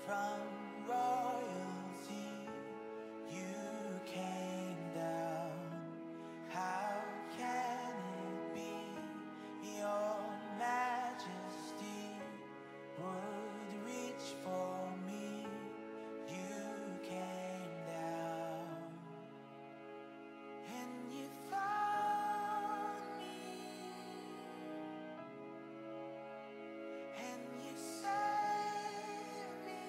From royalty, you came down. How can it be your majesty would reach for me? You came down and you found me and you saved me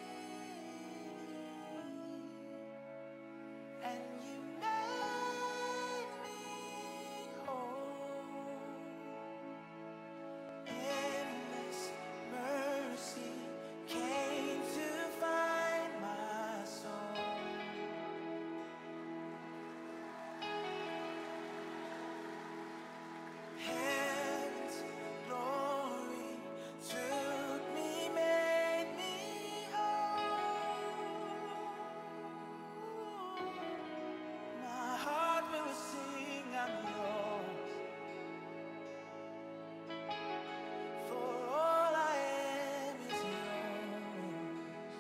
and you made me whole. Endless mercy came to find my soul. Heaven's glory took me, made me whole. My heart will sing, I'm yours. For all I am is yours.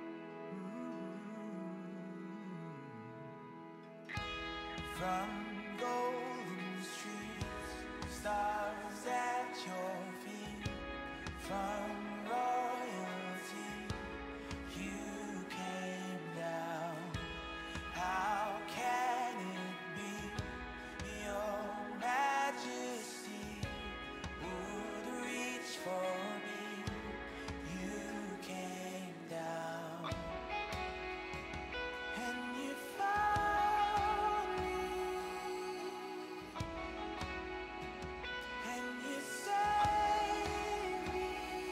From golden streets, stars at your feet. From royalty, you came down. How can it be your majesty would reach for me? You came down and you found me and you saved me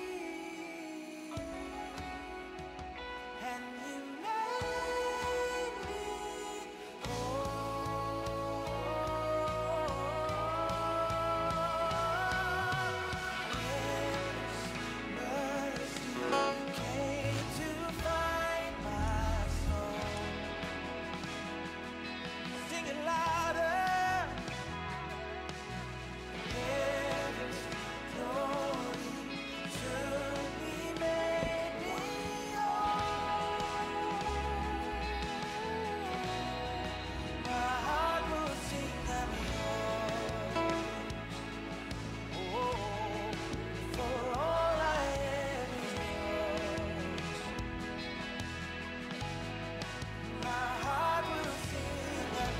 and you made me whole. Mercy came to find my soul. Sing it louder. Heaven's glory took me, made me whole. My heart will sing, I'm yours. Oh, for all I am is yours. My heart will sing, I'm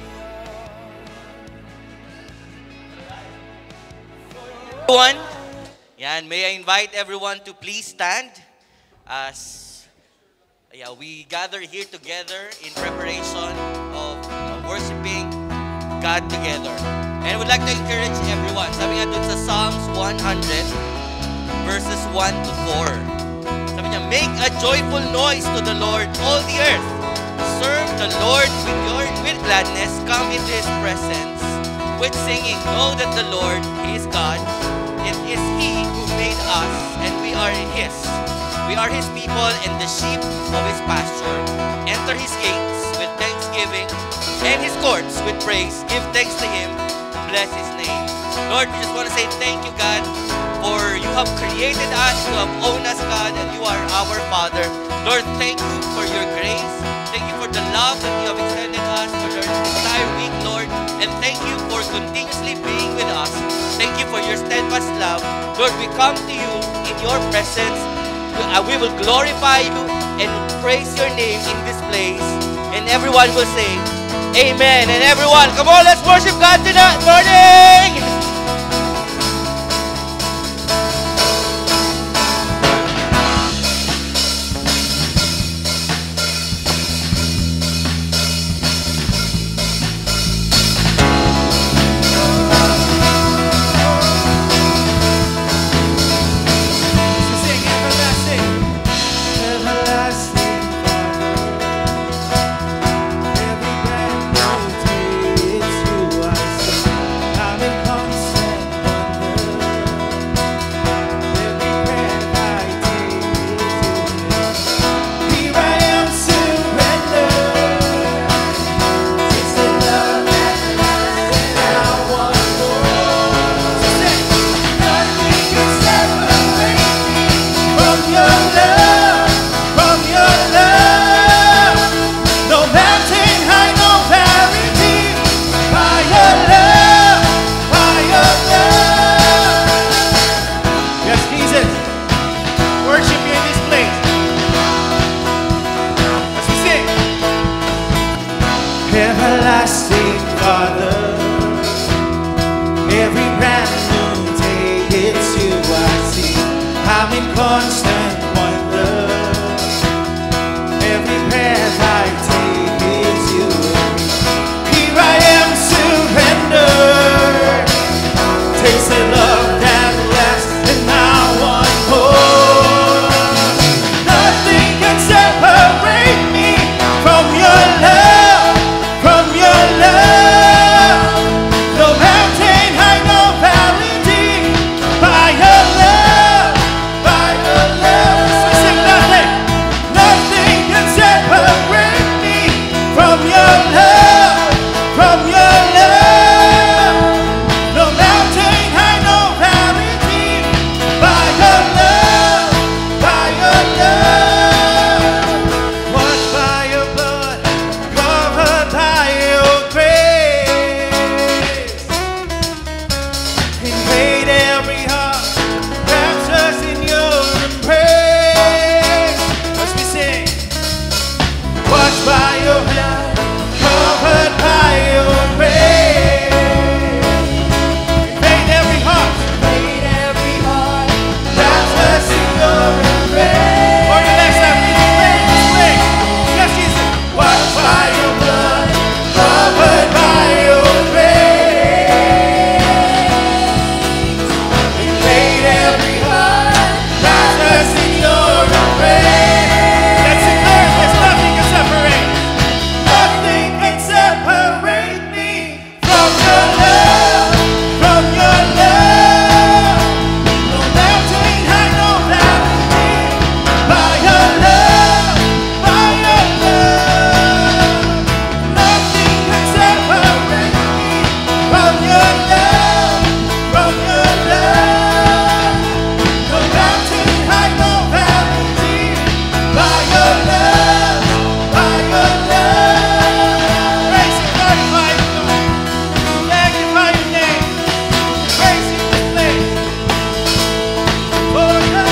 yours. Everyone, yan, may I invite everyone to please stand as we gather here together in preparation of worshiping God together. And I would like to encourage everyone. Sabi nga dun sa Psalms 100 verses 1 to 4. Sabi niya, make a joyful noise to the Lord, all the earth. Serve the Lord with gladness. Come into His presence with singing. Know that the Lord, He is God. It is He who made us, and we are His. We are His people and the sheep of His pasture. Enter His gates with thanksgiving and His courts with praise. Give thanks to Him. Bless His name. Lord, we just want to say thank you, God, for you have created us, you have owned us, God, and you are our Father. Lord, thank you for your grace. Thank you for the love that you have extended us for the entire week, Lord. And thank you for continuously being with us. Thank you for your steadfast love. Lord, we come to you in your presence. We will glorify you and praise your name in this place. And everyone will say, Amen. And everyone, come on, let's worship God tonight morning. I'm in constant wonder. Every path I take is you. Here I am, surrender. Taste the love that lasts, and now one more. Nothing can separate me from your love, from your love. No mountain high, no valley deep, by your love, by your love. So sing nothing, nothing can separate me from your love, from your love. No mountain high, no valley deep, by your love, by your love. Washed by your blood, covered by your grace. Invade every heart, wraps us in your embrace. As we sing, washed by your blood, covered by your grace. Invade every heart, wraps us in your embrace. Or the next time, sing. Yes, Jesus. Washed by your blood, covered by your grace. Invade every heart, wraps us in your embrace. Let's declare this. Nothing can separate. Nothing can separate me from your love, from your love. No mountain high, no valley deep, by your love, by your love. Nothing can separate me from your love, from your love. No mountain high, no valley deep, by your love, by your love. Praise and magnify your name. Magnify your name. Praise in this place. For your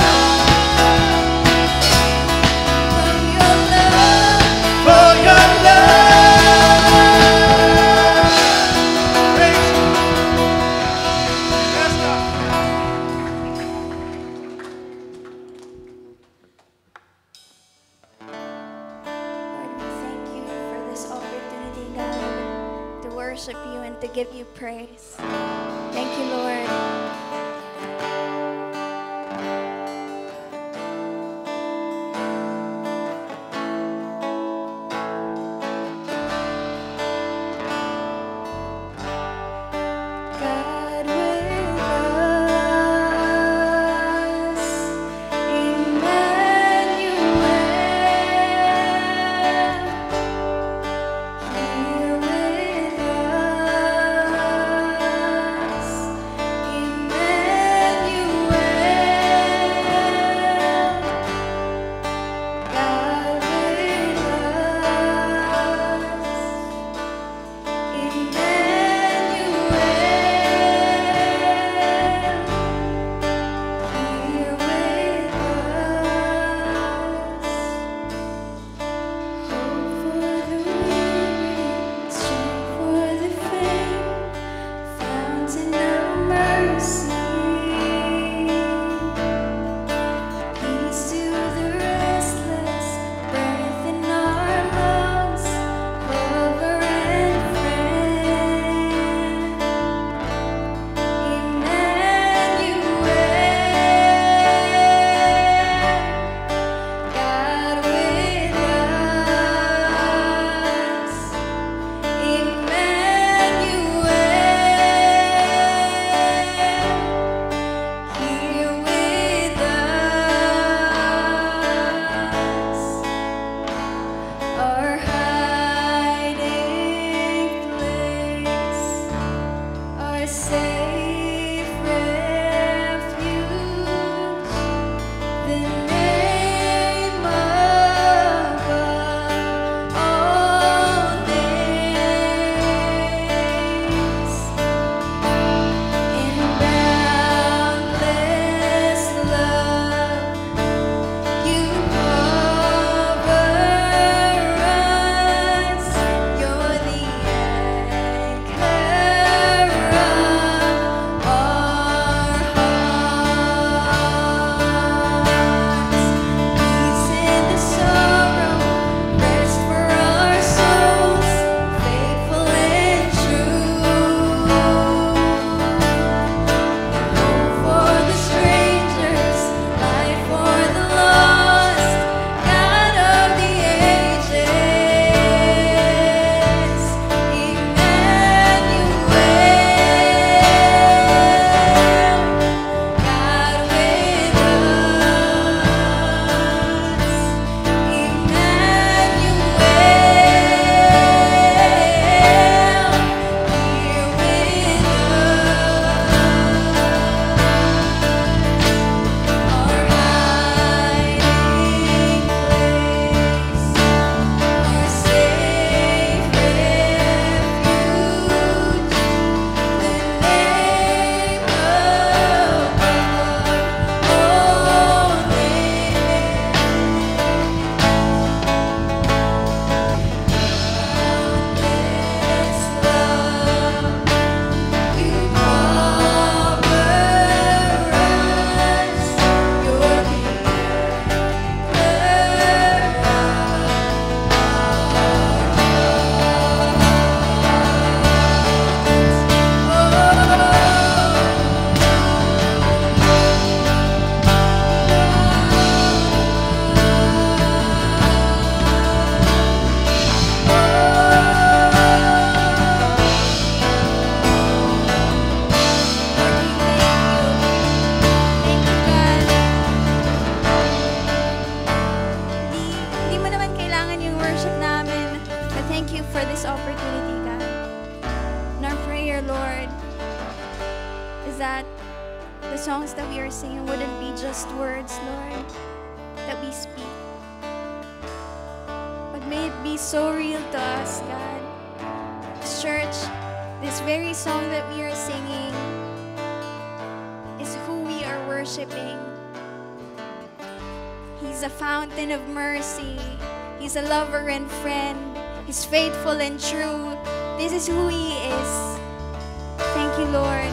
love, for your love. Praise you. Yes, God. Lord, we thank you for this opportunity, God, to worship you and to give you praise. Thank you, Lord. God with us, Emmanuel, here with us, Emmanuel. this opportunity, God. And our prayer, Lord, is that the songs that we are singing wouldn't be just words, Lord, that we speak. But may it be so real to us, God. Church, this very song that we are singing is who we are worshiping. He's a fountain of mercy. He's a lover and friend. He's faithful and true. This is who He is. Thank you, Lord.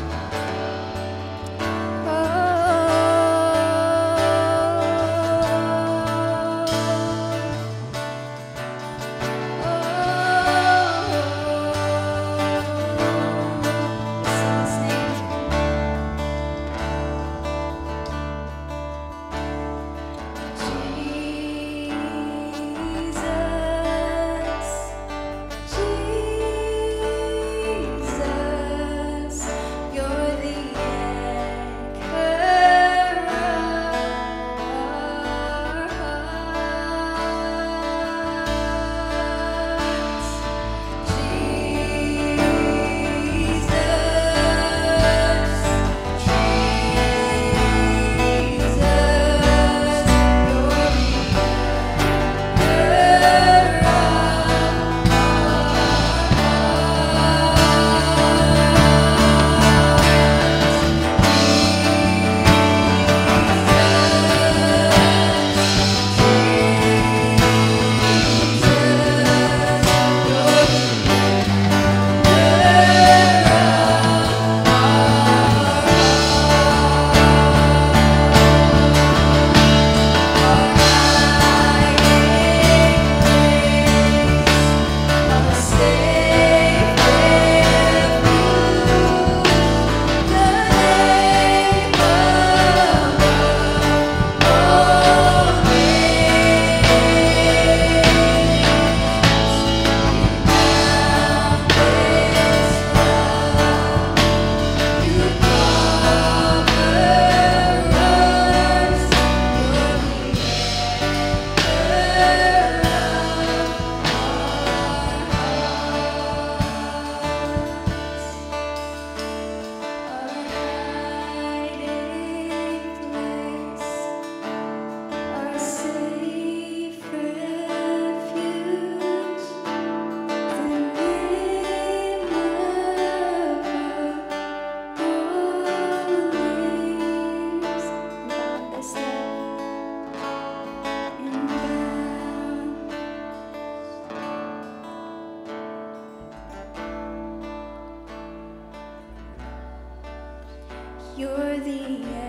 You're the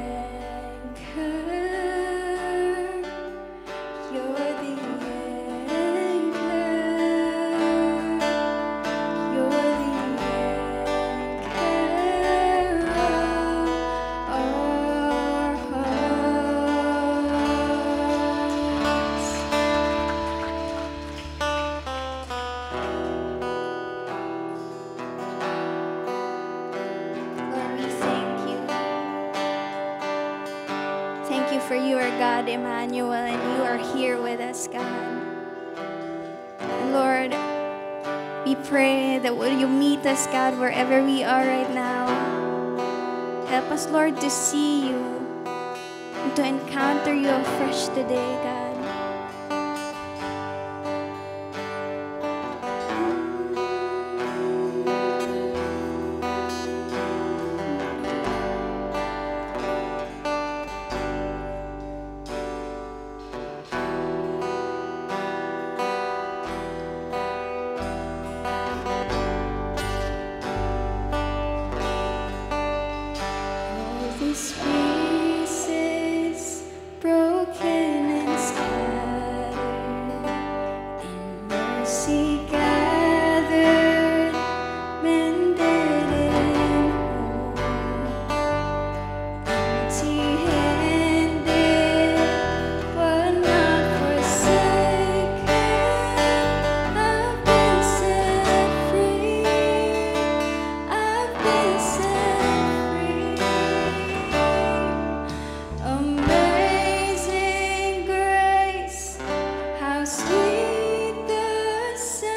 anchor. You're the anchor. You're the anchor of our hearts. Lord, we thank you. Thank you for you are God, Emmanuel, and you are here with us, God. And Lord, we pray that will you meet us, God, wherever we are right now. Help us, Lord, to see you and to encounter you afresh today, God. This peace is broken and scattered, in mercy gathered, mended and whole, empty-handed but not forsaken. I've been set free. I've been set free. Amazing grace, how sweet the sound.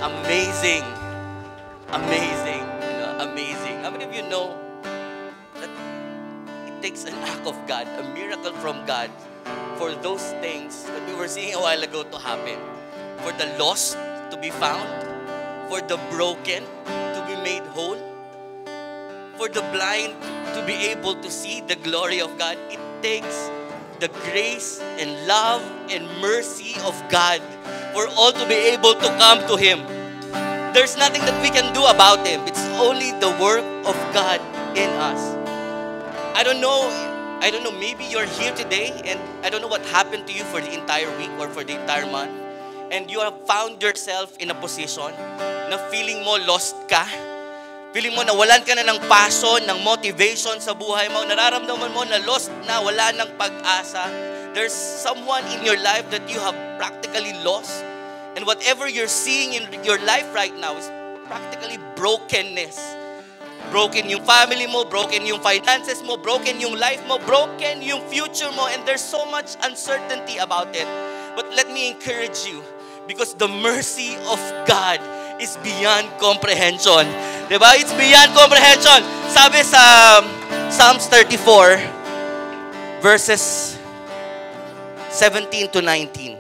Amazing. Amazing. Amazing. How many of you know that it takes an act of God, a miracle from God, for those things that we were seeing a while ago to happen? For the lost to be found, for the broken to be made whole, for the blind to be able to see the glory of God. It takes the grace and love and mercy of God for all to be able to come to Him. There's nothing that we can do about Him. It's only the work of God in us. I don't know, maybe you're here today and I don't know what happened to you for the entire week or for the entire month. And you have found yourself in a position na feeling mo lost ka. Feeling mo nawalan ka na ng passion, ng motivation sa buhay mo. Nararamdaman mo na lost na, wala ng pag-asa. There's someone in your life that you have practically lost. And whatever you're seeing in your life right now is practically brokenness. Broken yung family mo, broken yung finances mo, broken yung life mo, broken yung future mo, and there's so much uncertainty about it. But let me encourage you, because the mercy of God is beyond comprehension. Diba? It's beyond comprehension. Sabi sa Psalms 34, verses 17 to 19.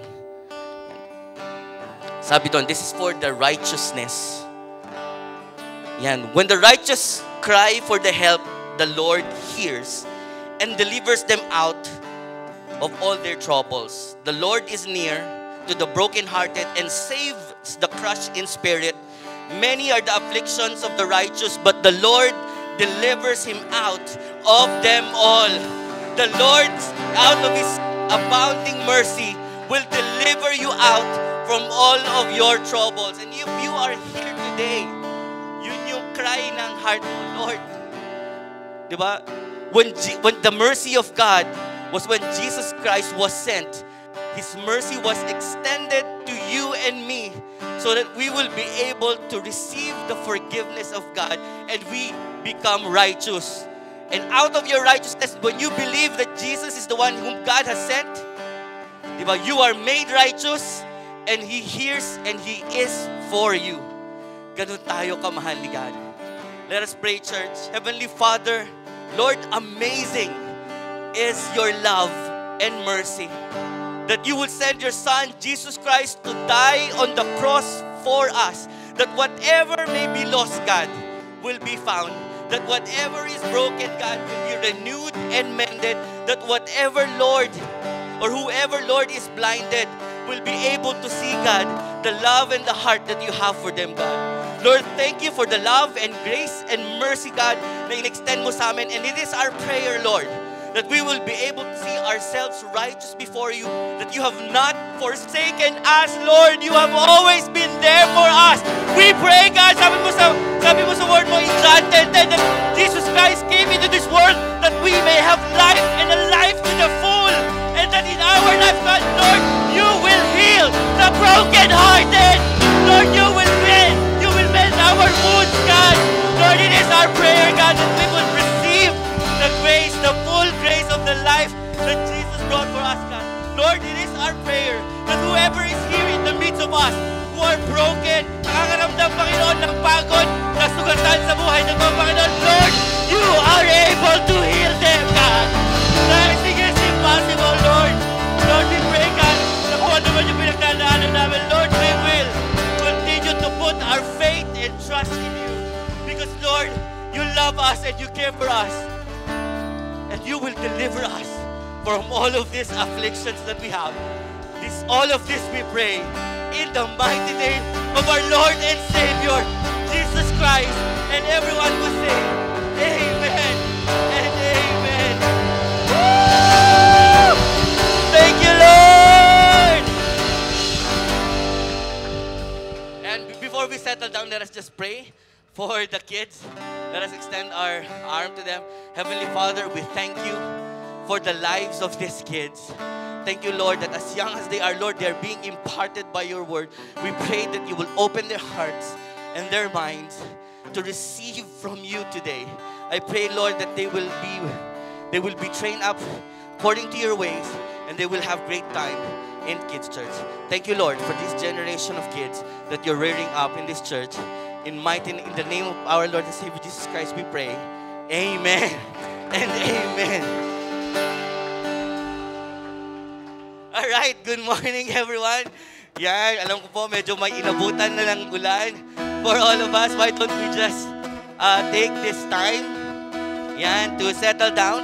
Sabi doon, this is for the righteousness. Yan. When the righteous cry for the help, the Lord hears and delivers them out of all their troubles. The Lord is near to the brokenhearted and saves the crushed in spirit. Many are the afflictions of the righteous, but the Lord delivers him out of them all. The Lord, out of His abounding mercy, will deliver you out from all of your troubles. And if you are here today, yun yung cry ng heart mo, Lord. Diba? When the mercy of God was when Jesus Christ was sent, His mercy was extended to you and me so that we will be able to receive the forgiveness of God and we become righteous. And out of your righteousness, when you believe that Jesus is the one whom God has sent, diba, you are made righteous and He hears and He is for you. Ganun tayo kamahal ni God. Let us pray, church. Heavenly Father, Lord, amazing is your love and mercy. That you will send your Son, Jesus Christ, to die on the cross for us. That whatever may be lost, God, will be found. That whatever is broken, God, will be renewed and mended. That whatever, Lord, or whoever, Lord, is blinded, will be able to see, God, the love and the heart that you have for them, God. Lord, thank you for the love and grace and mercy, God, na in-extend mo sa amin. And it is our prayer, Lord, that we will be able to see ourselves righteous before you, that you have not forsaken us, Lord. You have always been there for us. We pray, God, sabi mo sa word mo in John 10:10, that Jesus Christ came into this world that we may have life and a life to the full. And that in our life, God, Lord, you will heal the brokenhearted. Lord, you will mend our wounds, God. Lord, it is our prayer, God, that we will receive the grace, the full grace of the life that Jesus brought for us, God. Lord, it is our prayer that whoever is here in the midst of us who are broken, nakakaramdam, Panginoon, ng pagod, nasugatan sa buhay ng mga Panginoon, Lord, you are able to heal them, God. Nothing is impossible, Lord. Lord, we pray, God, na kung ano man yung pinagdadaanan namin, Lord, we will continue to put our faith and trust in you. Because, Lord, you love us and you care for us. And you will deliver us from all of these afflictions that we have. All of this we pray in the mighty name of our Lord and Savior, Jesus Christ. And everyone will say, amen and amen. Woo! Thank you, Lord! And before we settle down, let us just pray for the kids. Let us extend our arm to them. Heavenly Father, we thank you for the lives of these kids. Thank you, Lord, that as young as they are, Lord, they are being imparted by your word. We pray that you will open their hearts and their minds to receive from you today. I pray, Lord, that they will be trained up according to your ways. and they will have great time in kids' church. Thank you, Lord, for this generation of kids that you're rearing up in this church. In the name of our Lord and Savior Jesus Christ, we pray. Amen and amen. All right, good morning, everyone. Yan, alam ko po, medyo may inabutan na ng ulan. For all of us, why don't we just take this time, yan, to settle down.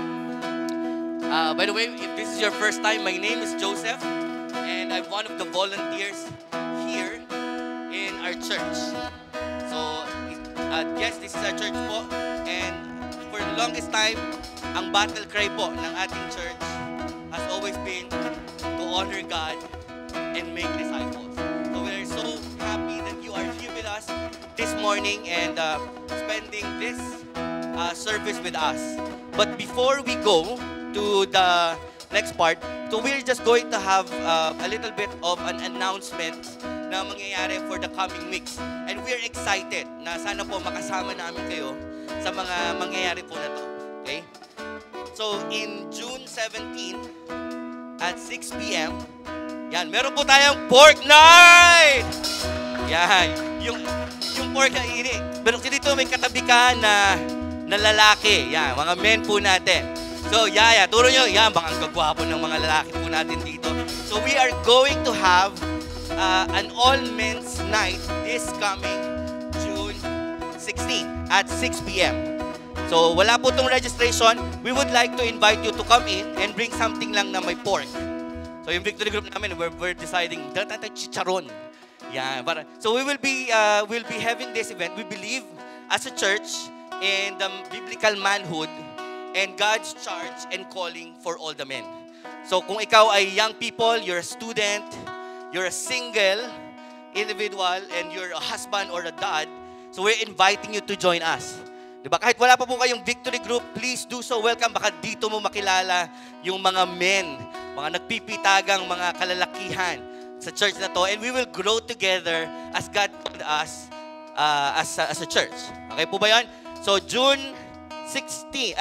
By the way, if this is your first time, my name is Joseph, and I'm one of the volunteers here in our church. So, yes, this is our church po, and for the longest time, ang battle cry po ng ating church has always been to honor God and make disciples. So we're so happy that you are here with us this morning and spending this service with us. But before we go to the next part, so we're just going to have a little bit of an announcement na mangyayari for the coming weeks. And we're excited na sana po makasama namin kayo sa mga mangyayari po na to. Okay? So in June 17 at 6 p.m., yan, meron po tayong pork night! Yan, yung pork na ini. Pero dito may katabi ka na lalaki. Yan, mga men po natin. So, Yaya, turo nyo. Yan, baka ang gagwapo ng mga lalaki po natin dito. So, we are going to have an all-men's night this coming June 16 at 6 p.m. So, wala po itong registration. We would like to invite you to come in and bring something lang na may pork. So, yung victory group namin, we're deciding, chicharon. Yeah, so we'll be having this event. We believe as a church in the biblical manhood and God's charge and calling for all the men. So kung ikaw ay young people, you're a student, you're a single individual, and you're a husband or a dad, so we're inviting you to join us. Diba? Kahit wala pa po kayong victory group, please do so. Welcome. Baka dito mo makilala yung mga men, mga nagpipitagang mga kalalakihan sa church na to, and we will grow together as God called us as a church. Okay po ba yan? So June 17,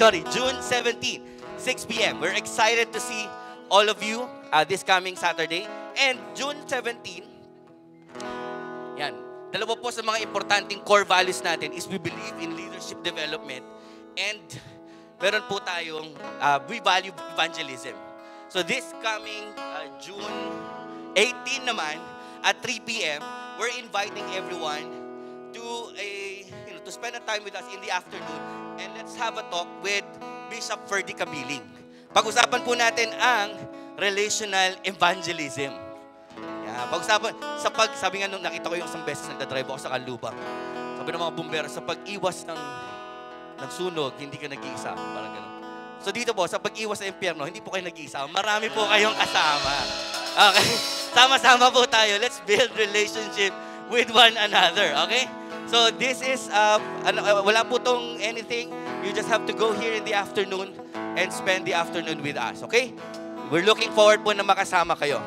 6 p.m. We're excited to see all of you this coming Saturday. And June 17, yan, dalawa po sa mga importanteng core values natin is we believe in leadership development, and meron po tayong we value evangelism. So this coming June 18 naman at 3 p.m., we're inviting everyone to to spend a time with us in the afternoon, and let's have a talk with Bishop Ferdy Kabiling. Pag-usapan po natin ang relational evangelism. Yeah, pag-usapan, sabi nga nung nakita ko yung isang beses nagdadrive ako sa Calamba. Sabi ng mga bumbero, sa pag-iwas ng sunog, hindi ka nag-iisa. Parang gano'n. So dito po, sa pag-iwas sa impyerno, hindi po kayo nag-iisa. Marami po kayong kasama. Okay? Sama-sama po tayo. Let's build relationship with one another. Okay? So this is, wala po tong anything. You just have to go here in the afternoon and spend the afternoon with us. Okay? We're looking forward po na makasama kayo.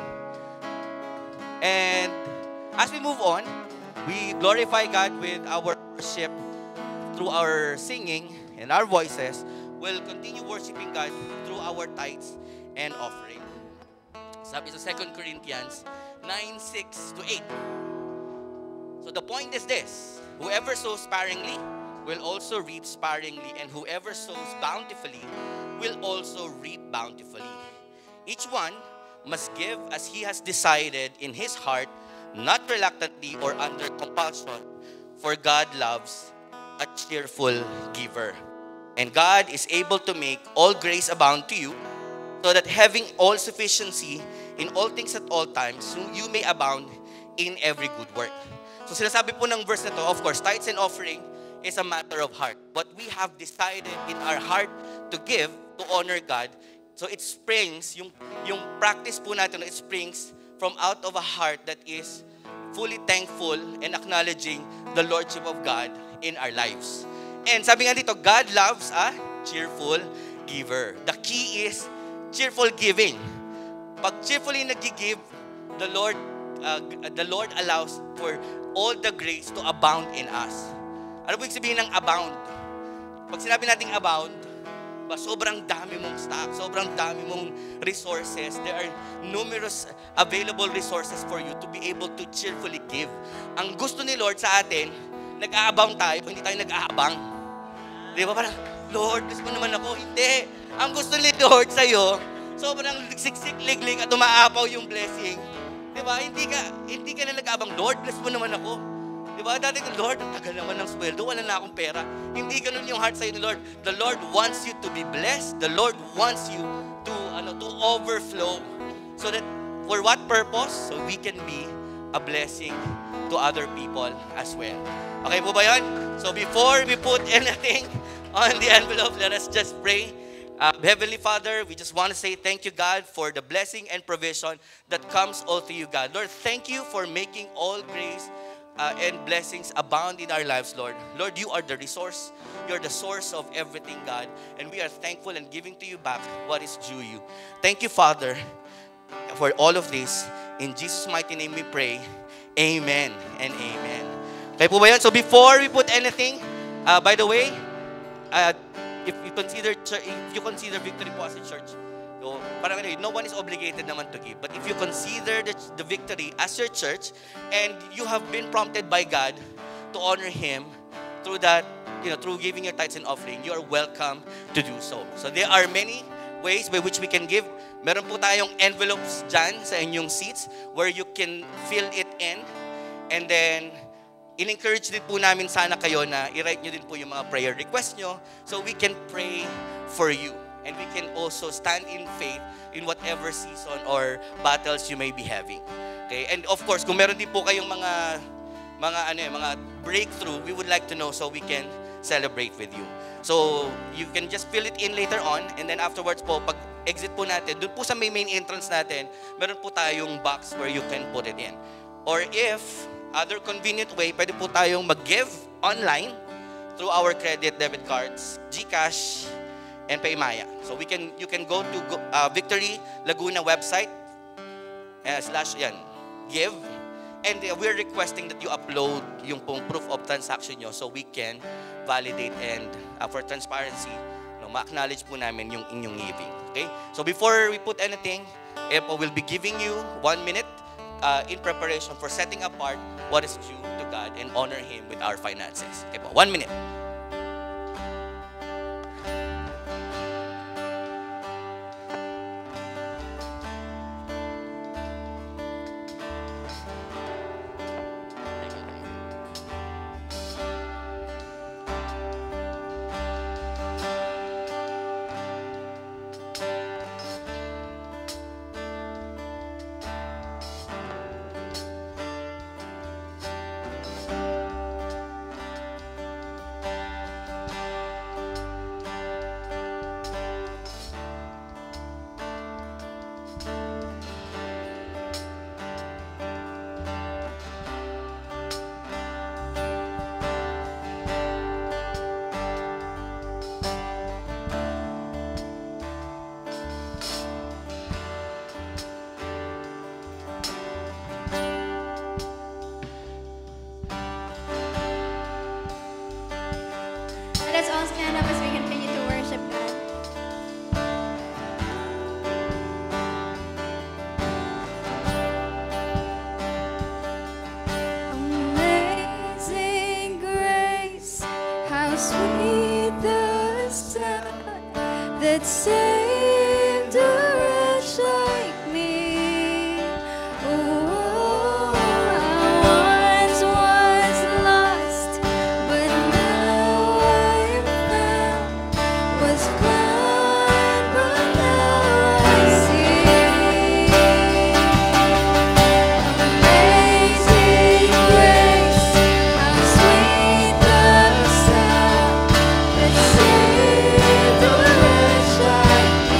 And as we move on, we glorify God with our worship through our singing and our voices. We'll continue worshiping God through our tithes and offering. Sabi sa 2 Corinthians 9:6-8. So the point is this: whoever sows sparingly will also reap sparingly, and whoever sows bountifully will also reap bountifully. Each one must give as he has decided in his heart, not reluctantly or under compulsion, for God loves a cheerful giver. And God is able to make all grace abound to you, so that having all sufficiency in all things at all times, you may abound in every good work. So sinasabi po ng verse na to, of course, tithes and offering is a matter of heart. What we have decided in our heart to give, to honor God, so it springs, yung practice po natin, it springs from out of a heart that is fully thankful and acknowledging the Lordship of God in our lives. And sabi nga dito, God loves a cheerful giver. The key is cheerful giving. Pag cheerfully nag-give, the Lord allows for all the grace to abound in us. Ano po yung sabihin ng abound? Pag sinabi natin abound, Sobrang dami mong stock, sobrang dami mong resources. There are numerous available resources for you to be able to cheerfully give. Ang gusto ni Lord sa atin, nag-aabang tayo, hindi tayo nag-aabang. Di ba? Parang, Lord, gusto mo naman ako. Hindi. Ang gusto ni Lord sa'yo, sobrang siksik, liglig at umaapaw yung blessing. Di ba? Hindi ka na nag-aabang, Lord, bless mo naman ako. Diba? Dati ko, Lord, ang tagal naman ng sweldo, wala na akong pera. Hindi ganun yung heart sa'yo ni Lord. The Lord wants you to be blessed. The Lord wants you to overflow. So that, for what purpose? So we can be a blessing to other people as well. Okay po ba yun? So before we put anything on the envelope, let us just pray. Heavenly Father, we just want to say thank you, God, for the blessing and provision that comes all to you, God. Lord, thank you for making all grace and blessings abound in our lives, Lord. Lord, you are the resource. You're the source of everything, God. And we are thankful and giving to you back what is due you. Thank you, Father, for all of this. In Jesus' mighty name we pray. Amen and amen. Okay po ba yan? So before we put anything, by the way, if you consider Victory po as a church, so, parang no one is obligated naman to give. But if you consider the Victory as your church and you have been prompted by God to honor Him through that, through giving your tithes and offering, you are welcome to do so. So there are many ways by which we can give. Meron po tayong envelopes dyan sa inyong seats where you can fill it in. And then, in-encourage din po namin sana kayo na i-write nyo din po yung mga prayer requests nyo so we can pray for you. And we can also stand in faith in whatever season or battles you may be having. Okay? And of course, kung meron din po kayong mga breakthrough, we would like to know so we can celebrate with you. So, you can just fill it in later on, and then afterwards po, pag exit po natin, dun po sa main entrance natin, meron po tayong box where you can put it in. Or if, other convenient way, pwede po tayong mag-give online through our credit, debit cards, GCash, and Paymaya. So you can go to Victory Laguna website /give, and we're requesting that you upload yung pong proof of transaction nyo so we can validate and for transparency, ma-acknowledge po namin yung inyong giving. Okay? So before we put anything, we'll be giving you 1 minute in preparation for setting apart what is due to God and honor Him with our finances. Okay po, 1 minute. Let's all stand up as we continue to worship God. Amazing grace, how sweet the sound that saved a wretch like me. Oh, I once was lost, but now I'm found. Was blind, but now I see. Amazing grace, how sweet the sound that saved a wretch like me.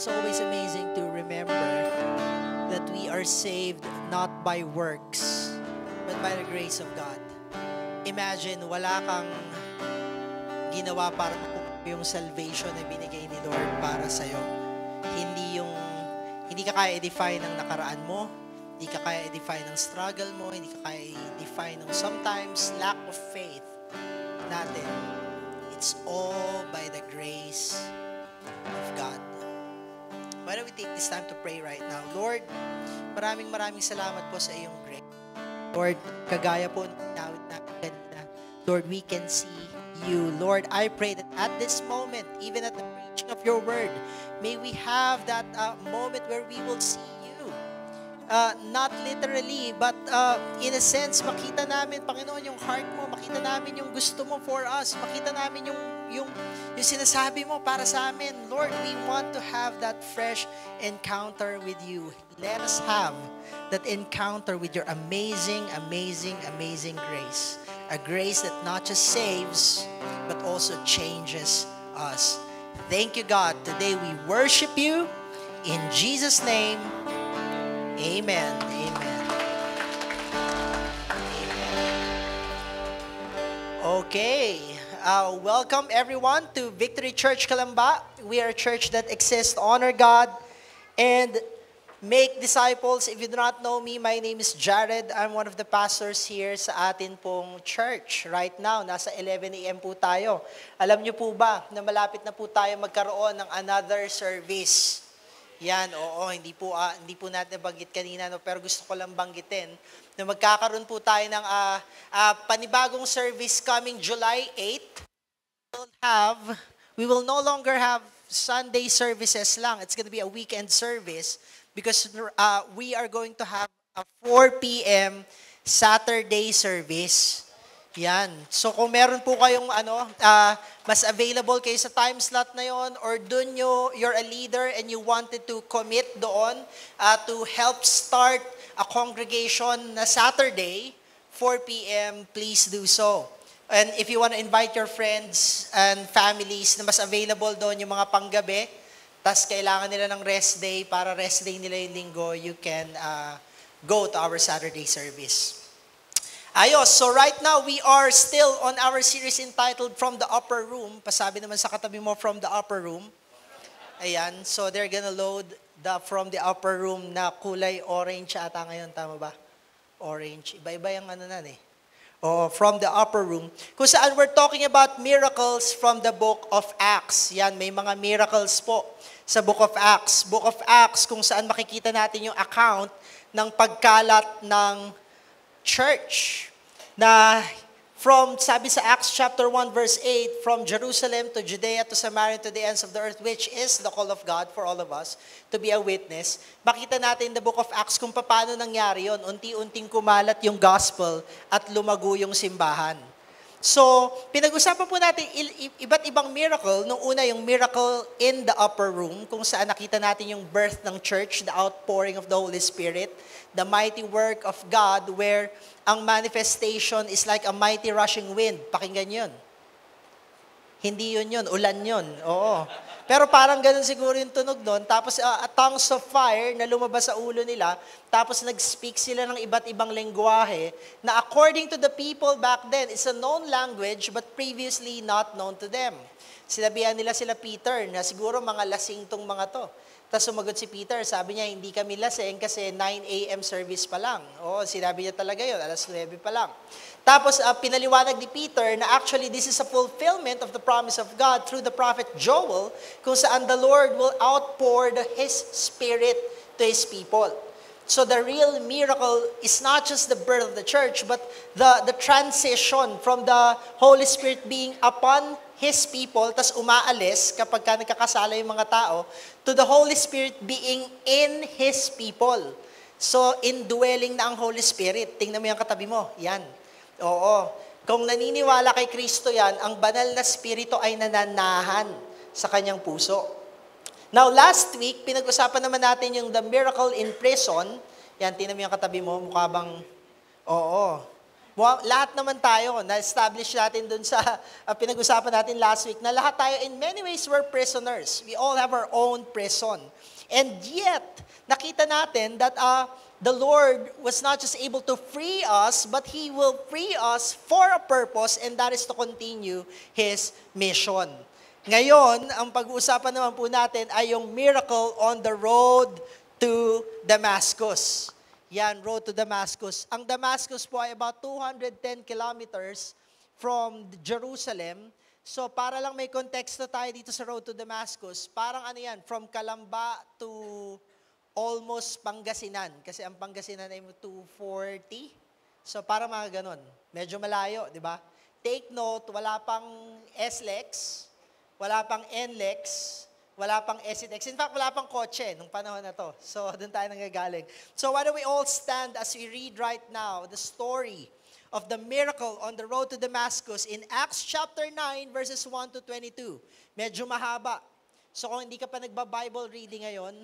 it's always amazing to remember that we are saved not by works, but by the grace of God. Imagine, wala kang ginawa para makuha yung salvation na binigay ni Lord para sa'yo. Hindi ka kaya i-define ng nakaraan mo, hindi ka kaya i-define ng struggle mo, hindi ka kaya i-define ng sometimes lack of faith natin. It's all by the grace of God. Why don't we take this time to pray right now? Lord, maraming salamat po sa iyong grace. Lord, kagaya po ng tinawid namin kanina, Lord, we can see you. Lord, I pray that at this moment, even at the preaching of your word, may we have that moment where we will see you. Not literally, but in a sense, makita namin, Panginoon, yung heart mo, makita namin yung gusto mo for us, makita namin yung sinasabi mo para sa amin. Lord, we want to have that fresh encounter with you. Let us have that encounter with your amazing grace. A grace that not just saves, but also changes us. Thank you, God. Today we worship you. In Jesus' name, amen. Amen. Okay. Welcome everyone to Victory Church Calamba. We are a church that exists to honor God and make disciples. If you do not know me, my name is Jared. I'm one of the pastors here sa atin pong church. Right now, nasa 11 a.m. po tayo. Alam niyo po ba na malapit na po tayo magkaroon ng another service? Yan, oo, hindi po natin nabanggit kanina, no, pero gusto ko lang banggitin na magkakaroon po tayo ng panibagong service coming July 8. We will no longer have Sunday services lang. It's going to be a weekend service because we are going to have a 4 p.m. Saturday service. Yan. So kung meron po kayong mas available kayo sa time slot na yon, or dun you're a leader and you wanted to commit doon to help start a congregation na Saturday, 4 p.m., please do so. And if you want to invite your friends and families na mas available doon yung mga panggabi, tas kailangan nila ng rest day para rest day nila yung linggo, you can go to our Saturday service. Ayos, so right now we are still on our series entitled From the Upper Room. Pasabi naman sa katabi mo, From the Upper Room. Ayan, so they're gonna load the From the Upper Room na kulay orange ata ngayon, tama ba? Orange. Iba-iba yung From the Upper Room. Kung saan we're talking about miracles from the book of Acts. Yan, may mga miracles po sa book of Acts. Book of Acts kung saan makikita natin yung account ng pagkalat ng church na sabi sa Acts chapter 1 verse 8, from Jerusalem to Judea to Samaria to the ends of the earth, which is the call of God for all of us to be a witness. Makita natin in the book of Acts kung paano nangyari yon. Unti-unting kumalat yung gospel at lumago yung simbahan. So, pinag-usapan po natin iba't ibang miracle. Nung una, yung miracle in the upper room, kung saan nakita natin yung birth ng church, the outpouring of the Holy Spirit, the mighty work of God, where ang manifestation is like a mighty rushing wind. Pakinggan yun. Hindi yun, ulan yun. Oo. Pero parang ganun siguro yung tunog doon. Tapos tongues of fire na lumabas sa ulo nila. Tapos nag-speak sila ng iba't ibang lengguwahe na according to the people back then, it's a known language but previously not known to them. Sinabihan nila sila Peter na siguro mga lasing tong mga to. Tapos sumagot si Peter, sabi niya, hindi kami lasing kasi 9 a.m. service pa lang. Oo, sinabi niya talaga yun, alas 9 pa lang. Tapos pinaliwanag ni Peter na actually this is a fulfillment of the promise of God through the prophet Joel, kung saan the Lord will outpour His Spirit to His people. So the real miracle is not just the birth of the church, but the transition from the Holy Spirit being upon His people, tas umaalis kapag nagkakasala yung mga tao, to the Holy Spirit being in His people. So, indwelling na ang Holy Spirit. Tingnan mo yung katabi mo. Yan. Oo. Kung naniniwala kay Kristo yan, ang banal na Spirito ay nananahan sa kanyang puso. Now, last week, pinag-usapan naman natin yung the miracle in prison. Yan, tingnan mo yung katabi mo. Mukha bang, oo. Lahat naman tayo, na-establish natin dun sa pinag-usapan natin last week, na lahat tayo, in many ways, we're prisoners. We all have our own prison. And yet, nakita natin that the Lord was not just able to free us, but He will free us for a purpose, and that is to continue His mission. Ngayon, ang pag-uusapan naman po natin ay yung miracle on the road to Damascus. Yan, road to Damascus. Ang Damascus po ay about 210 kilometers from Jerusalem. So para lang may konteksto tayo dito sa road to Damascus, parang ano yan, from Calamba to almost Pangasinan. Kasi ang Pangasinan ay 240. So parang mga ganun. Medyo malayo, di ba? Take note, wala pang SLEX, wala pang NLEX, wala pang SETX. In fact, wala pang kotse nung panahon na to. So, doon tayo nanggagaling. So, why don't we all stand as we read right now the story of the miracle on the road to Damascus in Acts chapter 9, verses 1 to 22. Medyo mahaba. So, kung hindi ka pa nagba-Bible reading ngayon,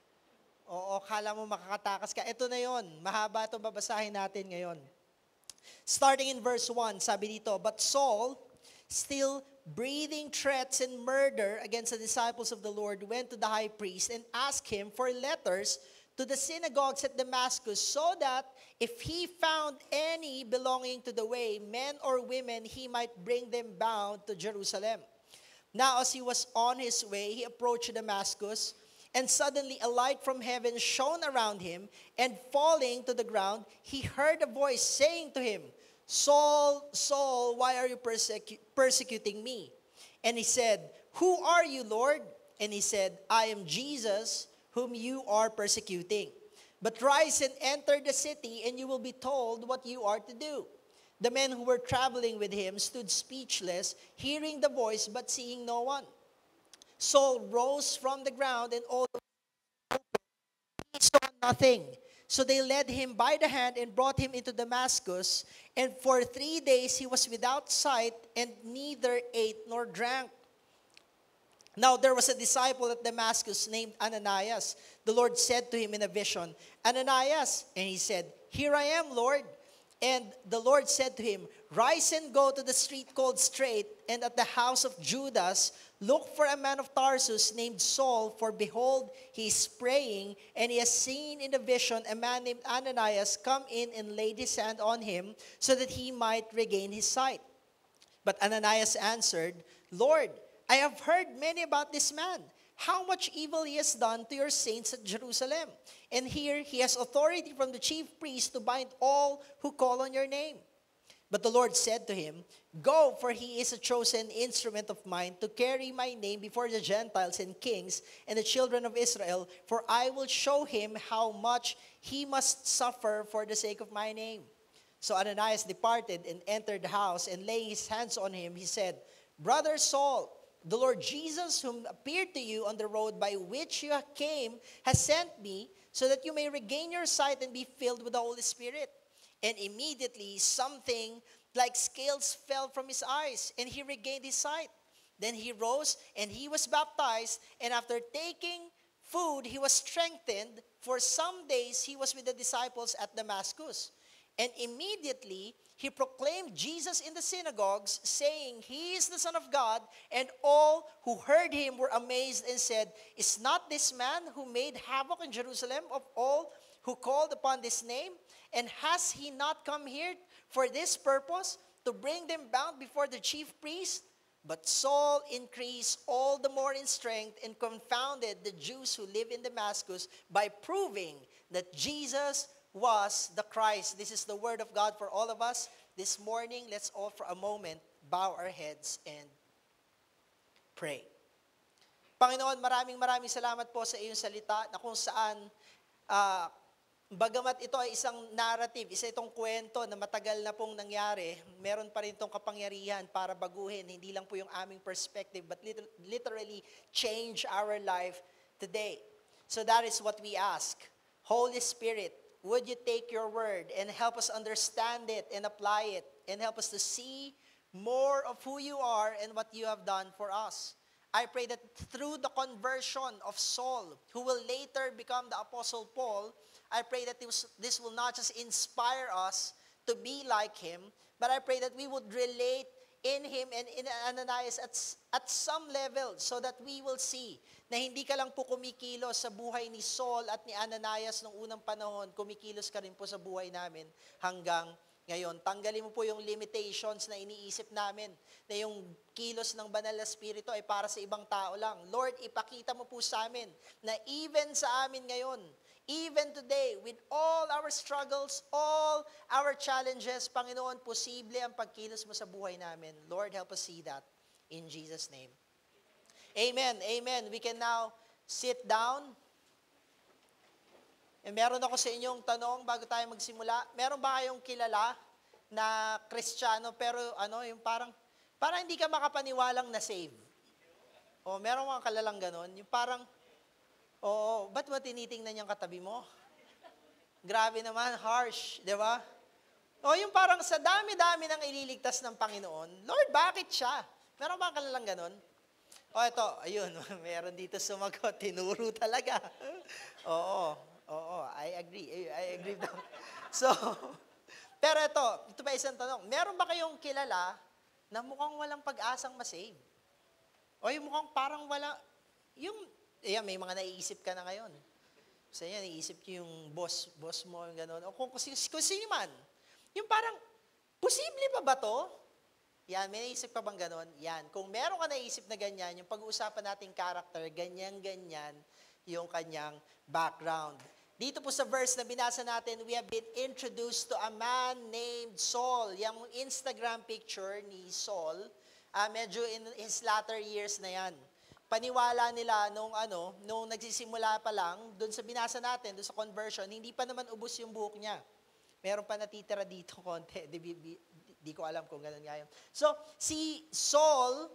o kala mo makakatakas ka, ito na yon. Mahaba itong babasahin natin ngayon. Starting in verse 1, sabi dito, But Saul, still breathing threats and murder against the disciples of the Lord, went to the high priest and asked him for letters to the synagogues at Damascus, so that if he found any belonging to the way, men or women, he might bring them bound to Jerusalem. Now as he was on his way, he approached Damascus, and suddenly a light from heaven shone around him, and falling to the ground, he heard a voice saying to him, Saul, Saul, why are you persecuting me? And he said, Who are you, Lord? And he said, I am Jesus, whom you are persecuting. But rise and enter the city, and you will be told what you are to do. The men who were traveling with him stood speechless, hearing the voice, but seeing no one. Saul rose from the ground, and all he saw nothing. So they led him by the hand and brought him into Damascus. And for 3 days he was without sight and neither ate nor drank. Now there was a disciple at Damascus named Ananias. The Lord said to him in a vision, Ananias. And he said, Here I am, Lord. And the Lord said to him, Rise and go to the street called Straight, and at the house of Judas, look for a man of Tarsus named Saul, for behold, he is praying, and he has seen in a vision a man named Ananias come in and laid his hand on him, so that he might regain his sight. But Ananias answered, Lord, I have heard many about this man, how much evil he has done to your saints at Jerusalem. And here he has authority from the chief priest to bind all who call on your name. But the Lord said to him, Go, for he is a chosen instrument of mine to carry my name before the Gentiles and kings and the children of Israel, for I will show him how much he must suffer for the sake of my name. So Ananias departed and entered the house, and laying his hands on him, he said, Brother Saul, the Lord Jesus, whom appeared to you on the road by which you came, has sent me, so that you may regain your sight and be filled with the Holy Spirit. And immediately something like scales fell from his eyes, and he regained his sight. Then he rose, and he was baptized, and after taking food, he was strengthened. For some days he was with the disciples at Damascus. And immediately he proclaimed Jesus in the synagogues, saying, He is the Son of God. And all who heard him were amazed and said, Is not this man who made havoc in Jerusalem of all who called upon this name? And has he not come here for this purpose, to bring them bound before the chief priest? But Saul increased all the more in strength and confounded the Jews who live in Damascus by proving that Jesus was the Christ. This is the word of God for all of us. This morning, let's all for a moment bow our heads and pray. Panginoon, maraming salamat po sa iyong salita na kung saan bagamat ito ay isang narrative, isa itong kwento na matagal na pong nangyari, meron pa rin itong kapangyarihan para baguhin, hindi lang po yung aming perspective, but literally change our life today. So that is what we ask. Holy Spirit, would you take your word and help us understand it and apply it, and help us to see more of who you are and what you have done for us. I pray that through the conversion of Saul, who will later become the Apostle Paul, I pray that this will not just inspire us to be like him, but I pray that we would relate in him and in Ananias at some level so that we will see na hindi ka lang po kumikilos sa buhay ni Saul at ni Ananias nung unang panahon, kumikilos ka rin po sa buhay namin hanggang ngayon. Tanggalin mo po yung limitations na iniisip namin na yung kilos ng banal na spirito ay para sa ibang tao lang. Lord, ipakita mo po sa amin na even sa amin ngayon, even today, with all our struggles, all our challenges, Panginoon, posible ang pagkilos mo sa buhay namin. Lord, help us see that. In Jesus' name. Amen. Amen. We can now sit down. And meron ako sa inyong tanong bago tayo magsimula. Meron ba kayong kilala na Kristiyano pero yung parang hindi ka makapaniwalang na save? O meron mga kalalang ganon? Yung parang, ba't mo tinitingnan yung katabi mo? Grabe naman, harsh, di ba? O yung parang sa dami-dami ng ililigtas ng Panginoon, Lord, bakit siya? Meron ba kalalang ganon? O ito, ayun, meron dito sumagot, tinuro talaga. Oo, I agree daw. So, pero ito pa isang tanong. Meron ba kayong kilala na mukhang walang pag-asang masave? O yung mukhang parang wala, may mga naiisip ka na ngayon. So yan, naiisip yung boss mo, yung gano'n. O kung sino man. Yung parang, posible pa ba to? Yan, may naisip pa bang gano'n? Yan, kung meron ka naisip na ganyan, yung pag-uusapan nating character, ganyan-ganyan, yung kanyang background. Dito po sa verse na binasa natin, we have been introduced to a man named Saul. Yung Instagram picture ni Saul, medyo in his latter years na yan. Paniwala nila nung nagsisimula pa lang, doon sa binasa natin, doon sa conversion, hindi pa naman ubos yung buhok niya. Meron pa natitira dito konti. Di ko alam kung gano'n nga yun. So, si Saul,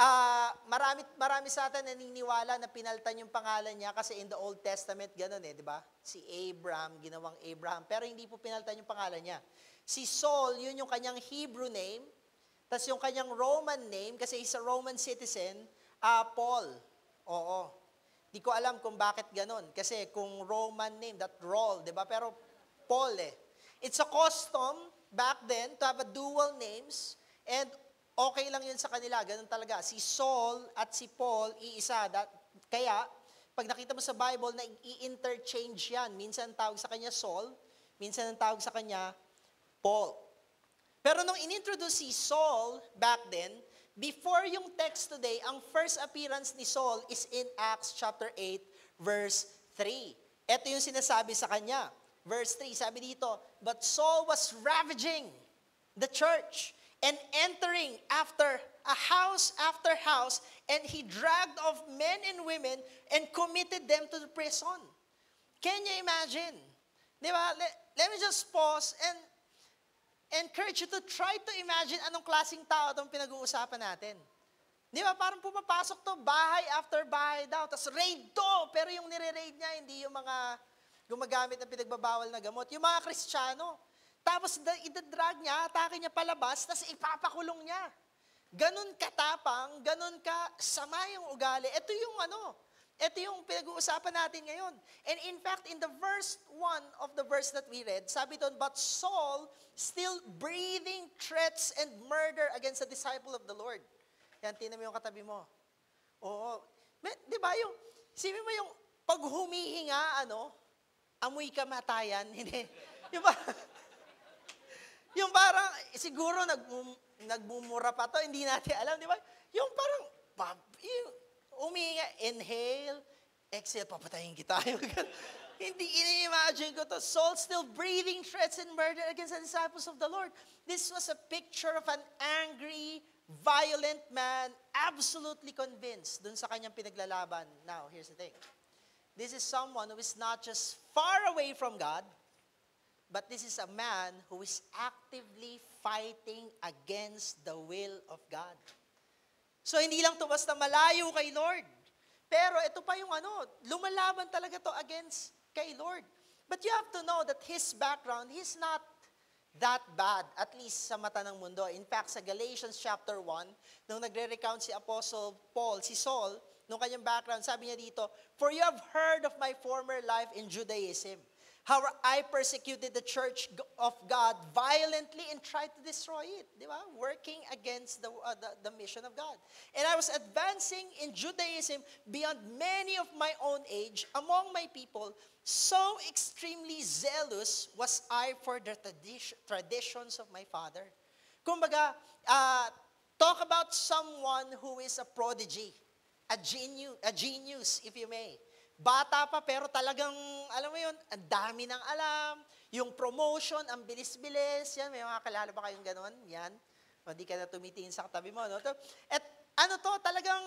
marami sa atin naniniwala na pinaltan yung pangalan niya kasi in the Old Testament, gano'n di ba? Si Abraham, ginawang Abraham, pero hindi po pinaltan yung pangalan niya. Si Saul, yun yung kanyang Hebrew name, tas yung kanyang Roman name, kasi he's a Roman citizen, Paul. Oo. Di ko alam kung bakit gano'n, kasi kung Roman name, that roll, di ba? Pero Paul It's a custom back then to have a dual names, and okay lang yun sa kanila, ganun talaga. Si Saul at si Paul, iisa. Kaya, pag nakita mo sa Bible, na i-interchange yan. Minsan ang tawag sa kanya Saul, minsan ang tawag sa kanya Paul. Pero nung inintroduce si Saul back then, before yung text today, ang first appearance ni Saul is in Acts chapter 8, verse 3. Ito yung sinasabi sa kanya. Verse 3, sabi dito, but Saul was ravaging the church and entering after house, and he dragged off men and women and committed them to the prison. Can you imagine? Di ba? Let me just pause and encourage you to try to imagine anong klaseng tao itong pinag-uusapan natin. Di ba? Parang pumapasok to, bahay after bahay daw, tapos raid to, pero yung nire-raid niya, hindi yung mga gumagamit ng pinagbabawal na gamot. Yung mga Kristiyano, tapos idadrag niya, atake niya palabas, tapos ipapakulong niya. Ganun katapang, ganun ka sama yung ugali. Ito yung pinag-uusapan natin ngayon. And in fact, in the verse 1 of the verse that we read, sabi doon, but Saul still breathing threats and murder against the disciple of the Lord. Yan, tinan mo yung katabi mo. Oo. Di ba sabi mo yung pag humihinga, amoy kamatayan, hindi. Yung parang, siguro nagmumura pa to, hindi natin alam, di ba? Yung parang, umihinga, inhale, exhale, papatayin kita. Hindi ini-imagine ko to. Saul still breathing threats and murder against the disciples of the Lord. This was a picture of an angry, violent man, absolutely convinced dun sa kanyang pinaglalaban. Now, here's the thing. This is someone who is not just far away from God, but this is a man who is actively fighting against the will of God. So hindi lang to basta malayo kay Lord. Pero ito pa yung lumalaban talaga to against kay Lord. But you have to know that his background, he's not that bad, at least sa mata ng mundo. In fact, sa Galatians chapter 1, nung nagre-recount si Apostle Paul, si Saul, nung kanyang background, sabi niya dito, for you have heard of my former life in Judaism, how I persecuted the church of God violently and tried to destroy it. Di ba? Working against the mission of God. And I was advancing in Judaism beyond many of my own age among my people. So extremely zealous was I for the traditions of my father. Kumbaga, talk about someone who is a prodigy, a genius, if you may. Bata pa pero talagang, alam mo yun, ang dami ng alam, yung promotion, ang bilis-bilis, yan, may mga kalala ba kayong ganon? Yan, o di ka na tumitingin sa katabi mo, no? At ano to, talagang,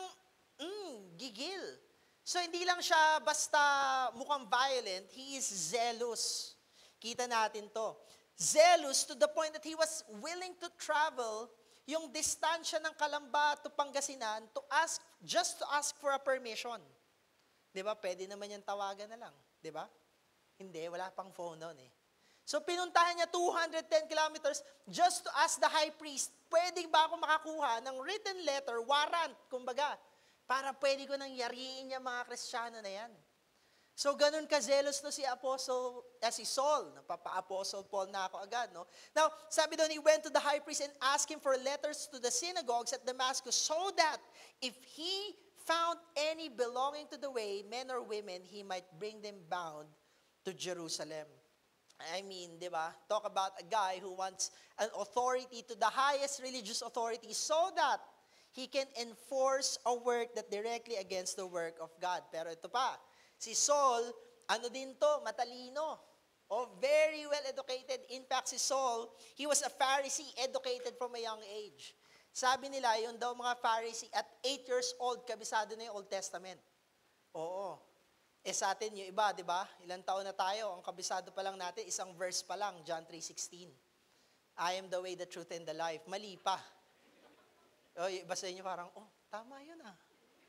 gigil. So hindi lang siya basta mukhang violent, he is zealous. Kita natin to. Zealous to the point that he was willing to travel yung distansya ng Calamba to Pangasinan just to ask for a permission. Di ba? Pwede naman yung tawagan na lang. Di ba? Hindi, wala pang phone noon eh. So pinuntahan niya 210 kilometers just to ask the high priest, pwede ba ako makakuha ng written letter, warrant, kumbaga, para pwede ko nang yariin yung mga Kristiyano na yan. So ganun ka-zealous no si Saul, napapa-apostle Paul na ako agad, no? Now, sabi doon, he went to the high priest and asked him for letters to the synagogues at Damascus so that if he found any belonging to the way, men or women, he might bring them bound to Jerusalem. I mean, di ba? Talk about a guy who wants an authority to the highest religious authority so that he can enforce a work that directly against the work of God. Pero ito pa, si Saul, ano din to, matalino. Very well educated. In fact, si Saul, he was a Pharisee, educated from a young age. Sabi nila, yung daw mga Pharisee, at 8 years old, kabisado na yung Old Testament. Oo. Sa atin, yung iba, di ba? Ilang taon na tayo, ang kabisado pa lang natin, isang verse pa lang, John 3:16. I am the way, the truth, and the life. Mali pa. Iba sa inyo parang, tama yun ah.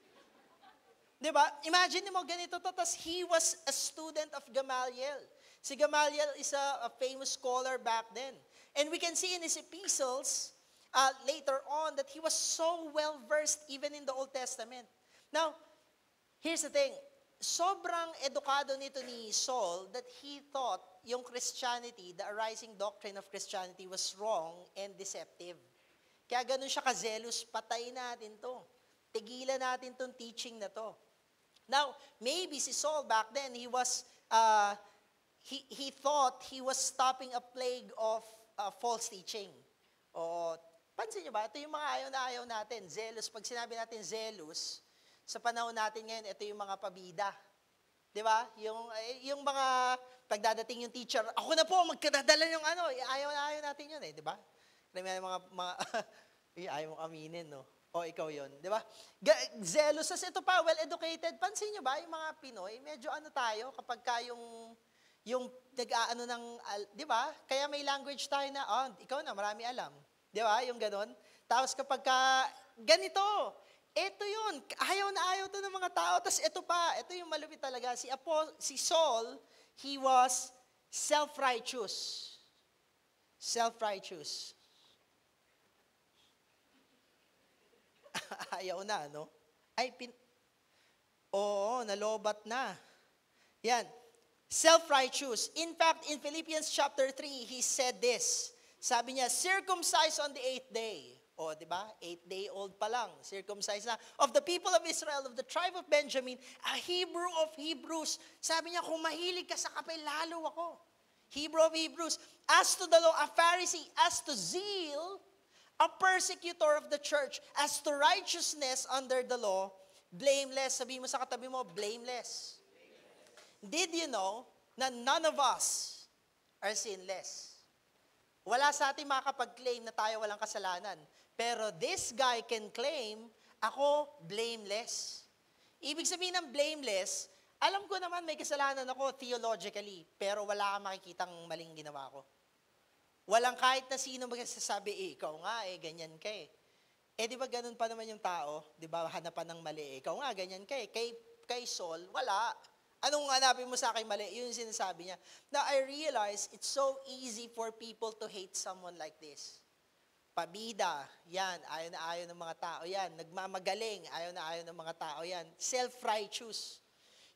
Di ba? Imagine mo ganito to, tas he was a student of Gamaliel. Si Gamaliel is a famous scholar back then. And we can see in his epistles, later on, that he was so well-versed even in the Old Testament. Now, here's the thing. Sobrang edukado nito ni Saul that he thought yung Christianity, the arising doctrine of Christianity was wrong and deceptive. Kaya ganun siya ka-zealous, patayin natin to. Tigilan natin tong teaching na to. Now, maybe si Saul back then, he thought he was stopping a plague of false teaching. Pansin niyo ba? Ito yung mga ayaw na ayaw natin. Zealous. Pag sinabi natin zealous, sa panahon natin ngayon, ito yung mga pabida. Di ba? Yung mga, pagdadating yung teacher, ako na po, magkadadala yung ayaw na ayaw natin yun eh. Di ba? Mga ayaw mong aminin, no? Ikaw yun. Di ba? Zealous. As ito pa, well-educated. Pansin niyo ba? Yung mga Pinoy, medyo tayo, kapag ka yung nag-aano ng, di ba? Kaya may language tayo na, ikaw na, marami alam. Di ba? Yung ganon. Tapos kapag ganito, ito yun. Ayaw na ayaw to ng mga tao. Tapos ito pa, ito yung malupit talaga. Si Saul, he was self-righteous. Self-righteous. Ayaw na, no? Nalobat na. Yan. Self-righteous. In fact, in Philippians chapter 3, he said this. Sabi niya, circumcised on the 8th day. Di ba? 8-day-old pa lang. Circumcised na. Of the people of Israel, of the tribe of Benjamin, a Hebrew of Hebrews. Sabi niya, kung mahilig ka sa kape, lalo ako. Hebrew of Hebrews. As to the law, a Pharisee. As to zeal, a persecutor of the church. As to righteousness under the law, blameless. Sabi mo sa katabi mo, blameless. Did you know na none of us are sinless? Wala sa atin makakapag-claim na tayo walang kasalanan. Pero this guy can claim, ako blameless. Ibig sabihin ng blameless, alam ko naman may kasalanan ako theologically, pero wala kang makikitang maling ginawa ko. Walang kahit na sino magsasabi, ikaw nga, ganyan ka eh. Di ba ganun pa naman yung tao? Di ba hanapan ng mali, ikaw nga, ganyan ka eh. Kay Saul, wala. Anong hanapin mo sa akin mali? Yun yung sinasabi niya. Now, I realize it's so easy for people to hate someone like this. Pabida, yan, ayaw na ayaw ng mga tao yan. Nagmamagaling, ayaw na ayaw ng mga tao yan. Self-righteous.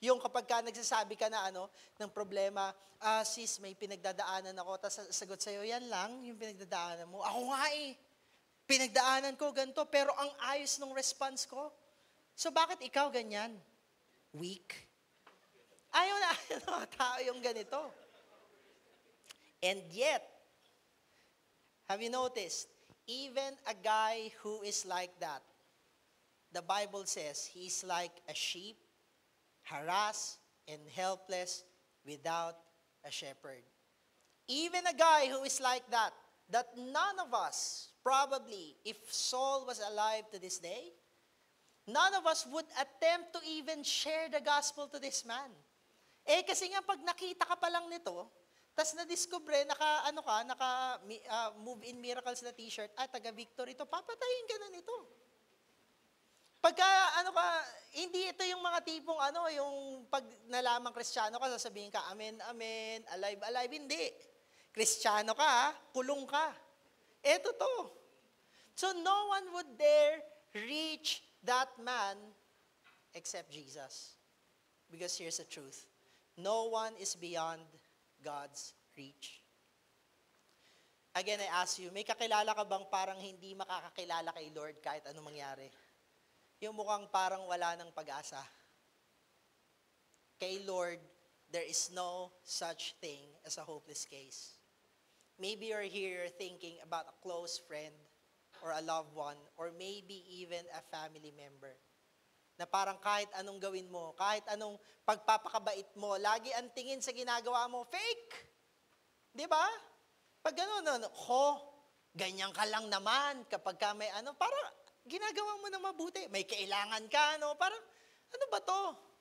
Yung kapag ka nagsasabi ka na ng problema, sis, may pinagdadaanan ako, tapos sagot sa'yo, yan lang, yung pinagdadaanan mo. Ako nga pinagdaanan ko ganito, pero ang ayos ng response ko. So bakit ikaw ganyan? Weak. Ayaw na ayaw ng mga tao yung ganito. And yet, have you noticed, even a guy who is like that, the Bible says he's like a sheep, harassed and helpless without a shepherd. Even a guy who is like that none of us, probably, if Saul was alive to this day, none of us would attempt to even share the gospel to this man. Kasi nga pag nakita ka pa lang nito, tas na-discover, move-in miracles na t-shirt, taga-Victor ito, papatayin ka na nito. Pagka, hindi ito yung mga tipong, yung pag nalamang Kristiyano ka, sasabihin ka, amen, amen, alive, alive, hindi. Kristiyano ka, kulong ka. Eto to. So no one would dare reach that man except Jesus. Because here's the truth. No one is beyond God's reach. Again, I ask you, may kakilala ka bang parang hindi makakakilala kay Lord kahit anong mangyari? Yung mukhang parang wala ng pag-asa. Kay Lord, there is no such thing as a hopeless case. Maybe you're here thinking about a close friend or a loved one or maybe even a family member. Na parang kahit anong gawin mo, kahit anong pagpapakabait mo, lagi ang tingin sa ginagawa mo, fake. Di ba? Pag gano'n, ganyan ka lang naman kapag ka may parang ginagawa mo na mabuti. May kailangan ka, parang, ano ba to?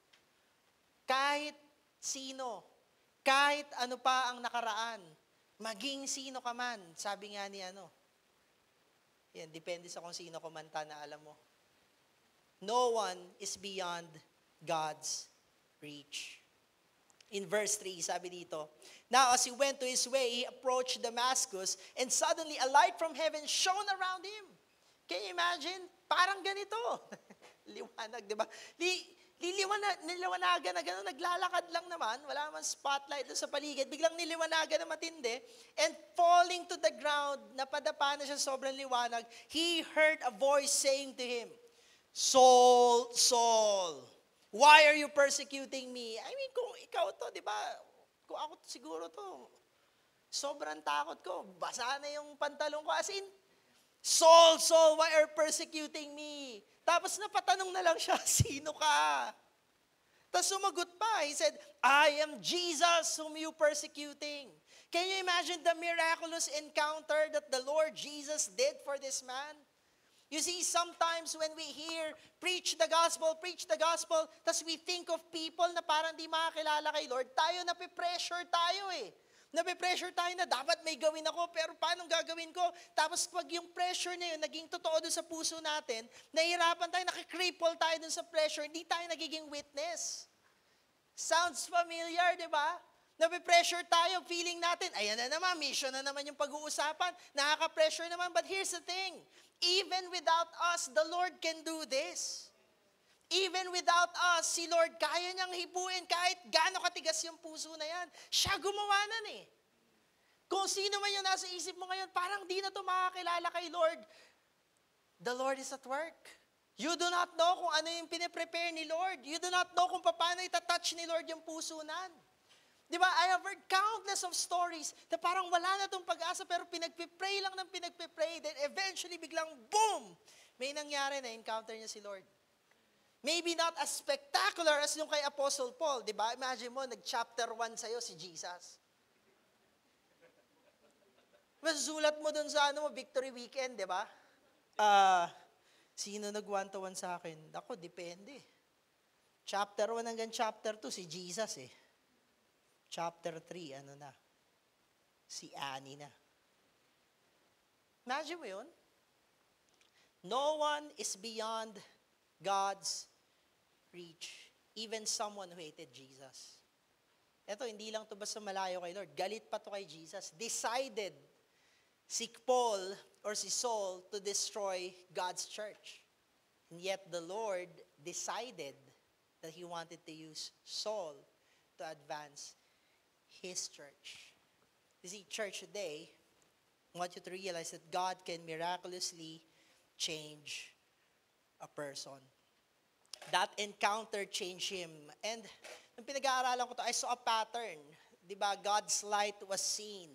Kahit sino, kahit ano pa ang nakaraan, maging sino ka man, sabi nga ni yan, depende sa kung sino kumanta na alam mo. No one is beyond God's reach. In verse 3, sabi dito, now as he went to his way, he approached Damascus, and suddenly a light from heaven shone around him. Can you imagine? Parang ganito. Liwanag, di ba? Niliwanagan na gano'n, naglalakad lang naman, wala naman spotlight doon sa paligid, biglang niliwanagan na matindi, and falling to the ground, napadapa na siya sobrang liwanag, he heard a voice saying to him, Saul, Saul, why are you persecuting me? I mean, kung ikaw to, di ba? Kung ako to, siguro to, sobrang takot ko, basa na yung pantalon ko, as in, Saul, Saul, why are you persecuting me? Tapos napatanong na lang siya, sino ka? Tapos sumagot pa, he said, I am Jesus whom you persecuting. Can you imagine the miraculous encounter that the Lord Jesus did for this man? You see, sometimes when we hear, preach the gospel, tas we think of people na parang di makakilala kay Lord, tayo napipressure tayo Napipressure tayo na dapat may gawin ako, pero paano gagawin ko? Tapos pag yung pressure na yun, naging totoo doon sa puso natin, nahihirapan tayo, nakikripple tayo doon sa pressure, hindi tayo nagiging witness. Sounds familiar, di ba? Napipressure tayo, feeling natin, ayan na naman, mission na naman yung pag-uusapan, nakaka-pressure naman, but here's the thing, even without us, the Lord can do this. Even without us, si Lord, kaya niyang hipuin kahit gaano katigas yung puso na yan. Siya gumawa nan Kung sino man yung nasa isip mo ngayon, parang di na ito makakilala kay Lord. The Lord is at work. You do not know kung ano yung piniprepare ni Lord. You do not know kung paano itatouch ni Lord yung puso nan. Di ba? I have heard countless of stories na parang wala na itong pag-asa pero pinagpipray lang ng pinagpipray. Then eventually biglang boom! May nangyari na encounter niya si Lord. Maybe not as spectacular as yung kay Apostle Paul. Di ba? Imagine mo, nag-chapter 1 sa'yo si Jesus. Masusulat mo dun sa Victory Weekend, di ba? Sino nag-1-to-1 sa akin? Ako, depende. Chapter 1 hanggang chapter 2, si Jesus Chapter 3, na? Si Annie na. Imagine mo yun? No one is beyond God's reach. Even someone who hated Jesus. Ito, hindi lang to basta malayo kay Lord. Galit pa to kay Jesus. Decided si Paul or si Saul to destroy God's church. And yet the Lord decided that he wanted to use Saul to advance his church. You see, church today, I want you to realize that God can miraculously change a person. That encounter changed him. And nung pinag-aaralan ko to, I saw a pattern. Diba? God's light was seen.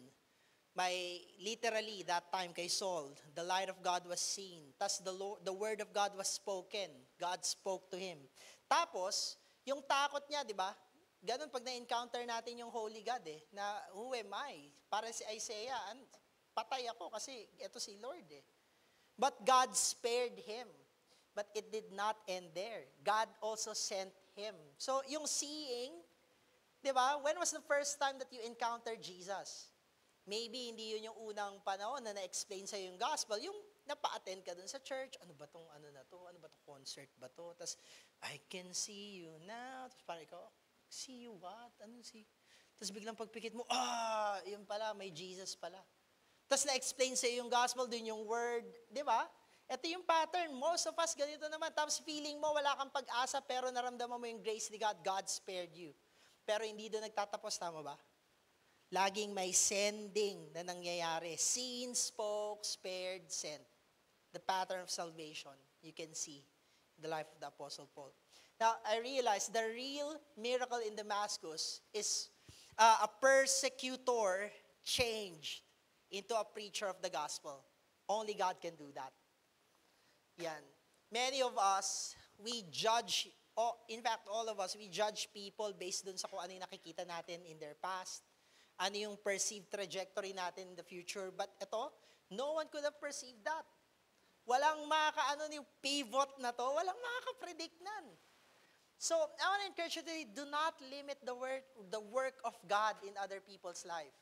Literally, that time kay Saul, the light of God was seen. Tapos the word of God was spoken. God spoke to him. Tapos, yung takot niya, di ba? Ganun pag na-encounter natin yung Holy God na who am I? Para si Isaiah, patay ako kasi ito si Lord But God spared him. But it did not end there. God also sent him. So, yung seeing, di ba? When was the first time that you encountered Jesus? Maybe hindi yun yung unang panahon na na-explain sa'yo yung gospel. Yung napa-attend ka dun sa church, ano ba tong ano na to? Ano ba tong concert ba to? Tapos, I can see you now. Tapos parang ikaw, see you what? Ano see? Tapos biglang pagpikit mo, yun pala, may Jesus pala. Tapos na-explain sa'yo yung gospel, dun yung word, di ba? Ito yung pattern. Most of us ganito naman. Tapos feeling mo wala kang pag-asa pero naramdaman mo yung grace ni God. God spared you. Pero hindi doon nagtatapos. Tama ba? Laging may sending na nangyayari. Seen, spoke, spared, sent. The pattern of salvation you can see in the life of the Apostle Paul. Now, I realized the real miracle in Damascus is a persecutor changed into a preacher of the gospel. Only God can do that. Yan. Many of us, we judge, in fact, all of us, we judge people based dun sa kung ano yung nakikita natin in their past, ano yung perceived trajectory natin in the future. But ito, no one could have perceived that. Walang yung pivot na to, walang makaka-predict nan. So, I want to encourage you today, do not limit the work of God in other people's life.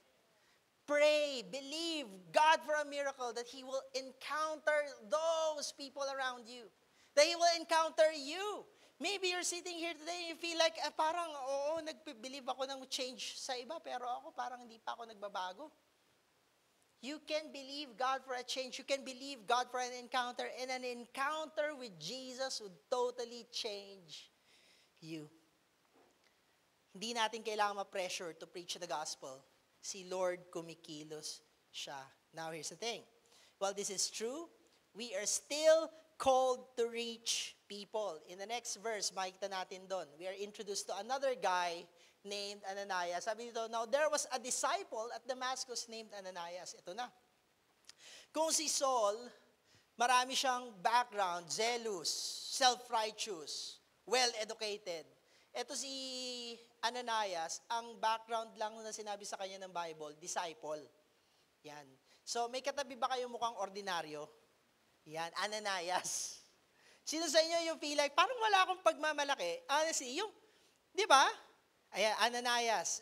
Pray, believe God for a miracle that He will encounter those people around you. That He will encounter you. Maybe you're sitting here today and you feel like, parang, nag-believe ako ng change sa iba, pero ako parang hindi pa ako nagbabago. You can believe God for a change. You can believe God for an encounter. And an encounter with Jesus would totally change you. Hindi natin kailangan ma-pressure to preach the gospel. Si Lord kumikilos siya. Now, here's the thing. While this is true, we are still called to reach people. In the next verse, makikita natin doon, we are introduced to another guy named Ananias. Sabi dito, now there was a disciple at Damascus named Ananias. Ito na. Kung si Saul, marami siyang background, zealous, self-righteous, well-educated. Ito si Ananias, ang background lang na sinabi sa kanya ng Bible, disciple. Yan. So, may katabi ba kayong mukhang ordinaryo? Yan, Ananias. Sino sa inyo yung feel like, parang wala akong pagmamalaki? Honestly, yung, di ba? Ayan, Ananias.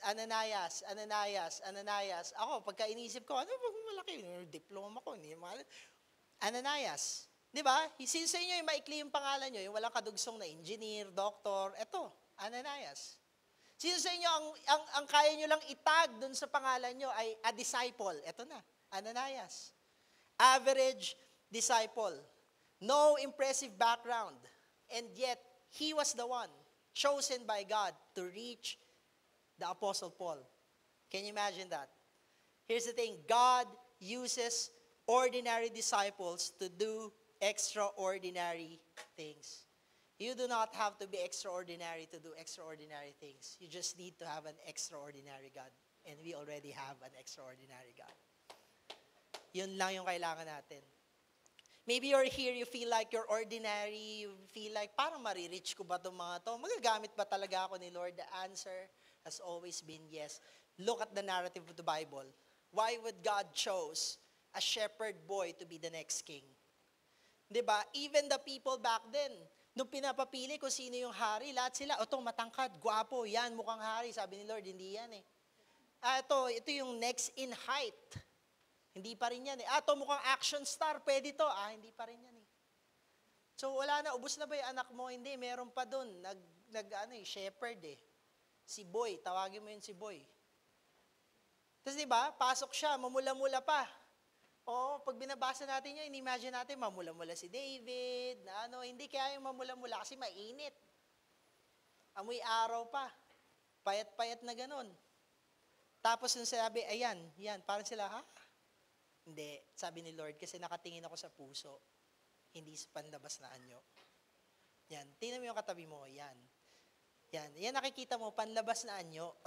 Ako, pagka inisip ko, ano pagmamalaki? Diploma ko, hindi mahal. Ananias. Di ba? Sino sa inyo yung maikli yung pangalan nyo, yung walang kadugsong na engineer, doctor, eto, Ananias. Sino sa inyo ang kaya nyo lang itag dun sa pangalan nyo ay a disciple? Eto na, Ananias. Average disciple. No impressive background. And yet, he was the one chosen by God to reach the Apostle Paul. Can you imagine that? Here's the thing. God uses ordinary disciples to do extraordinary things. You do not have to be extraordinary to do extraordinary things. You just need to have an extraordinary God. And we already have an extraordinary God. Yun lang yung kailangan natin. Maybe you're here, you feel like you're ordinary, you feel like, parang marireach ko ba itong mga to? Magagamit ba talaga ako ni Lord? The answer has always been yes. Look at the narrative of the Bible. Why would God chose a shepherd boy to be the next king? Diba? Even the people back then, nung pinapapili kung sino yung hari, lahat sila, ito matangkad, gwapo, yan, mukhang hari. Sabi ni Lord, hindi yan ito yung next in height. Hindi pa rin yan ito mukhang action star, pwede to. Hindi pa rin yan So wala na, ubos na ba yung anak mo? Hindi, meron pa dun. Shepherd Si Boy, tawagin mo yun si Boy. Tapos diba, pasok siya, mamula-mula pa. Pag binabasa natin yun, inimagine natin, mamula-mula si David, hindi kaya yung mamula-mula kasi mainit. Amoy araw pa. Payat-payat na ganun. Tapos nung sinabi, ayan, yan. Parang sila, ha? Hindi. Sabi ni Lord, kasi nakatingin ako sa puso. Hindi sa panlabas na anyo. Yan. Tingnan mo yung katabi mo. Yan. Yan. Yan nakikita mo, panlabas na anyo.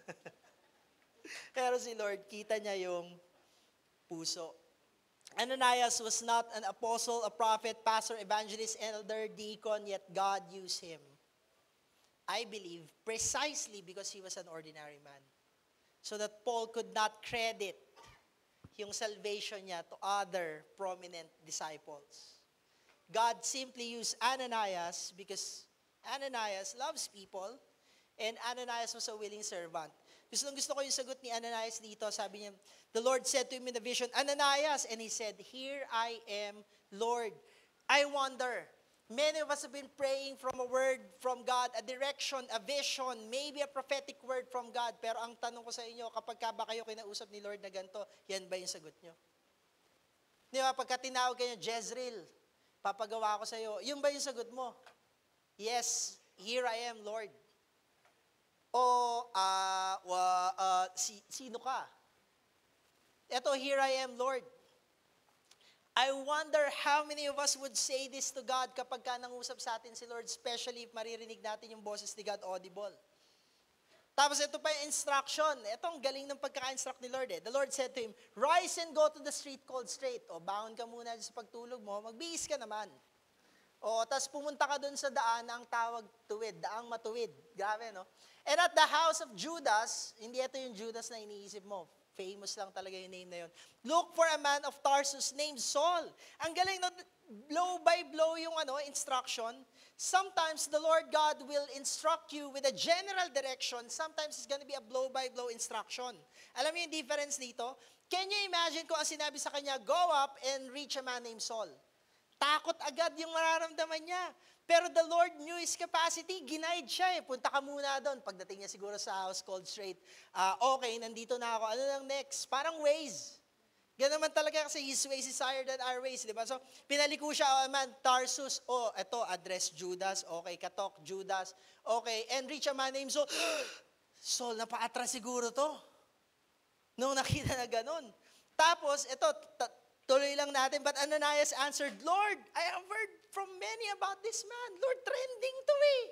Pero si Lord, kita niya yung puso. Ananias was not an apostle, a prophet, pastor, evangelist, elder, deacon, yet God used him. I believe precisely because he was an ordinary man. So that Paul could not credit yung salvation niya to other prominent disciples. God simply used Ananias because Ananias loves people and Ananias was a willing servant. Gusto ko yung sagot ni Ananias dito. Sabi niya, the Lord said to him in the vision, Ananias, and he said, here I am, Lord. I wonder, many of us have been praying from a word from God, a direction, a vision, maybe a prophetic word from God. Pero ang tanong ko sa inyo, kapag ba kayo kinausap ni Lord na ganito, yan ba yung sagot nyo? Di ba, pagka tinawag kayo, Jezreel, papagawa ko sa iyo, yun ba yung sagot mo? Yes, here I am, Lord. O, sino ka? Eto, here I am, Lord. I wonder how many of us would say this to God kapag ka nangusap sa atin si Lord, especially if maririnig natin yung boses ni God audible. Tapos ito pa yung instruction. Ito ang galing ng pagkaka-instruct ni Lord eh. The Lord said to him, rise and go to the street called Straight. O, bangon ka muna sa pagtulog mo, magbihis ka naman. O, tapos pumunta ka dun sa daan na ang tawag tuwid, daang matuwid. Grabe, no? And at the house of Judas, hindi ito yung Judas na iniisip mo. Famous lang talaga yung name na yun. Look for a man of Tarsus named Saul. Ang galing, no? Blow by blow yung instruction. Sometimes the Lord God will instruct you with a general direction. Sometimes it's gonna be a blow by blow instruction. Alam mo yung difference dito? Can you imagine kung ang sinabi sa kanya, go up and reach a man named Saul? Takot agad yung mararamdaman niya. Pero the Lord knew his capacity. Ginaid siya eh. Punta ka muna doon. Pagdating niya siguro sa house called Straight, okay, nandito na ako. Ano lang next? Parang ways. Ganun naman talaga kasi his ways is higher than our ways. Diba? So, pinaliko siya, man, Tarsus. Oh, eto, address Judas. Okay, katok, Judas. Okay, and reach a man named Saul. Saul, napaatras siguro to. Nung nakita na ganun. Tapos, eto, tuloy lang natin, but Ananias answered, Lord, I have heard from many about this man. Lord, trending to eh.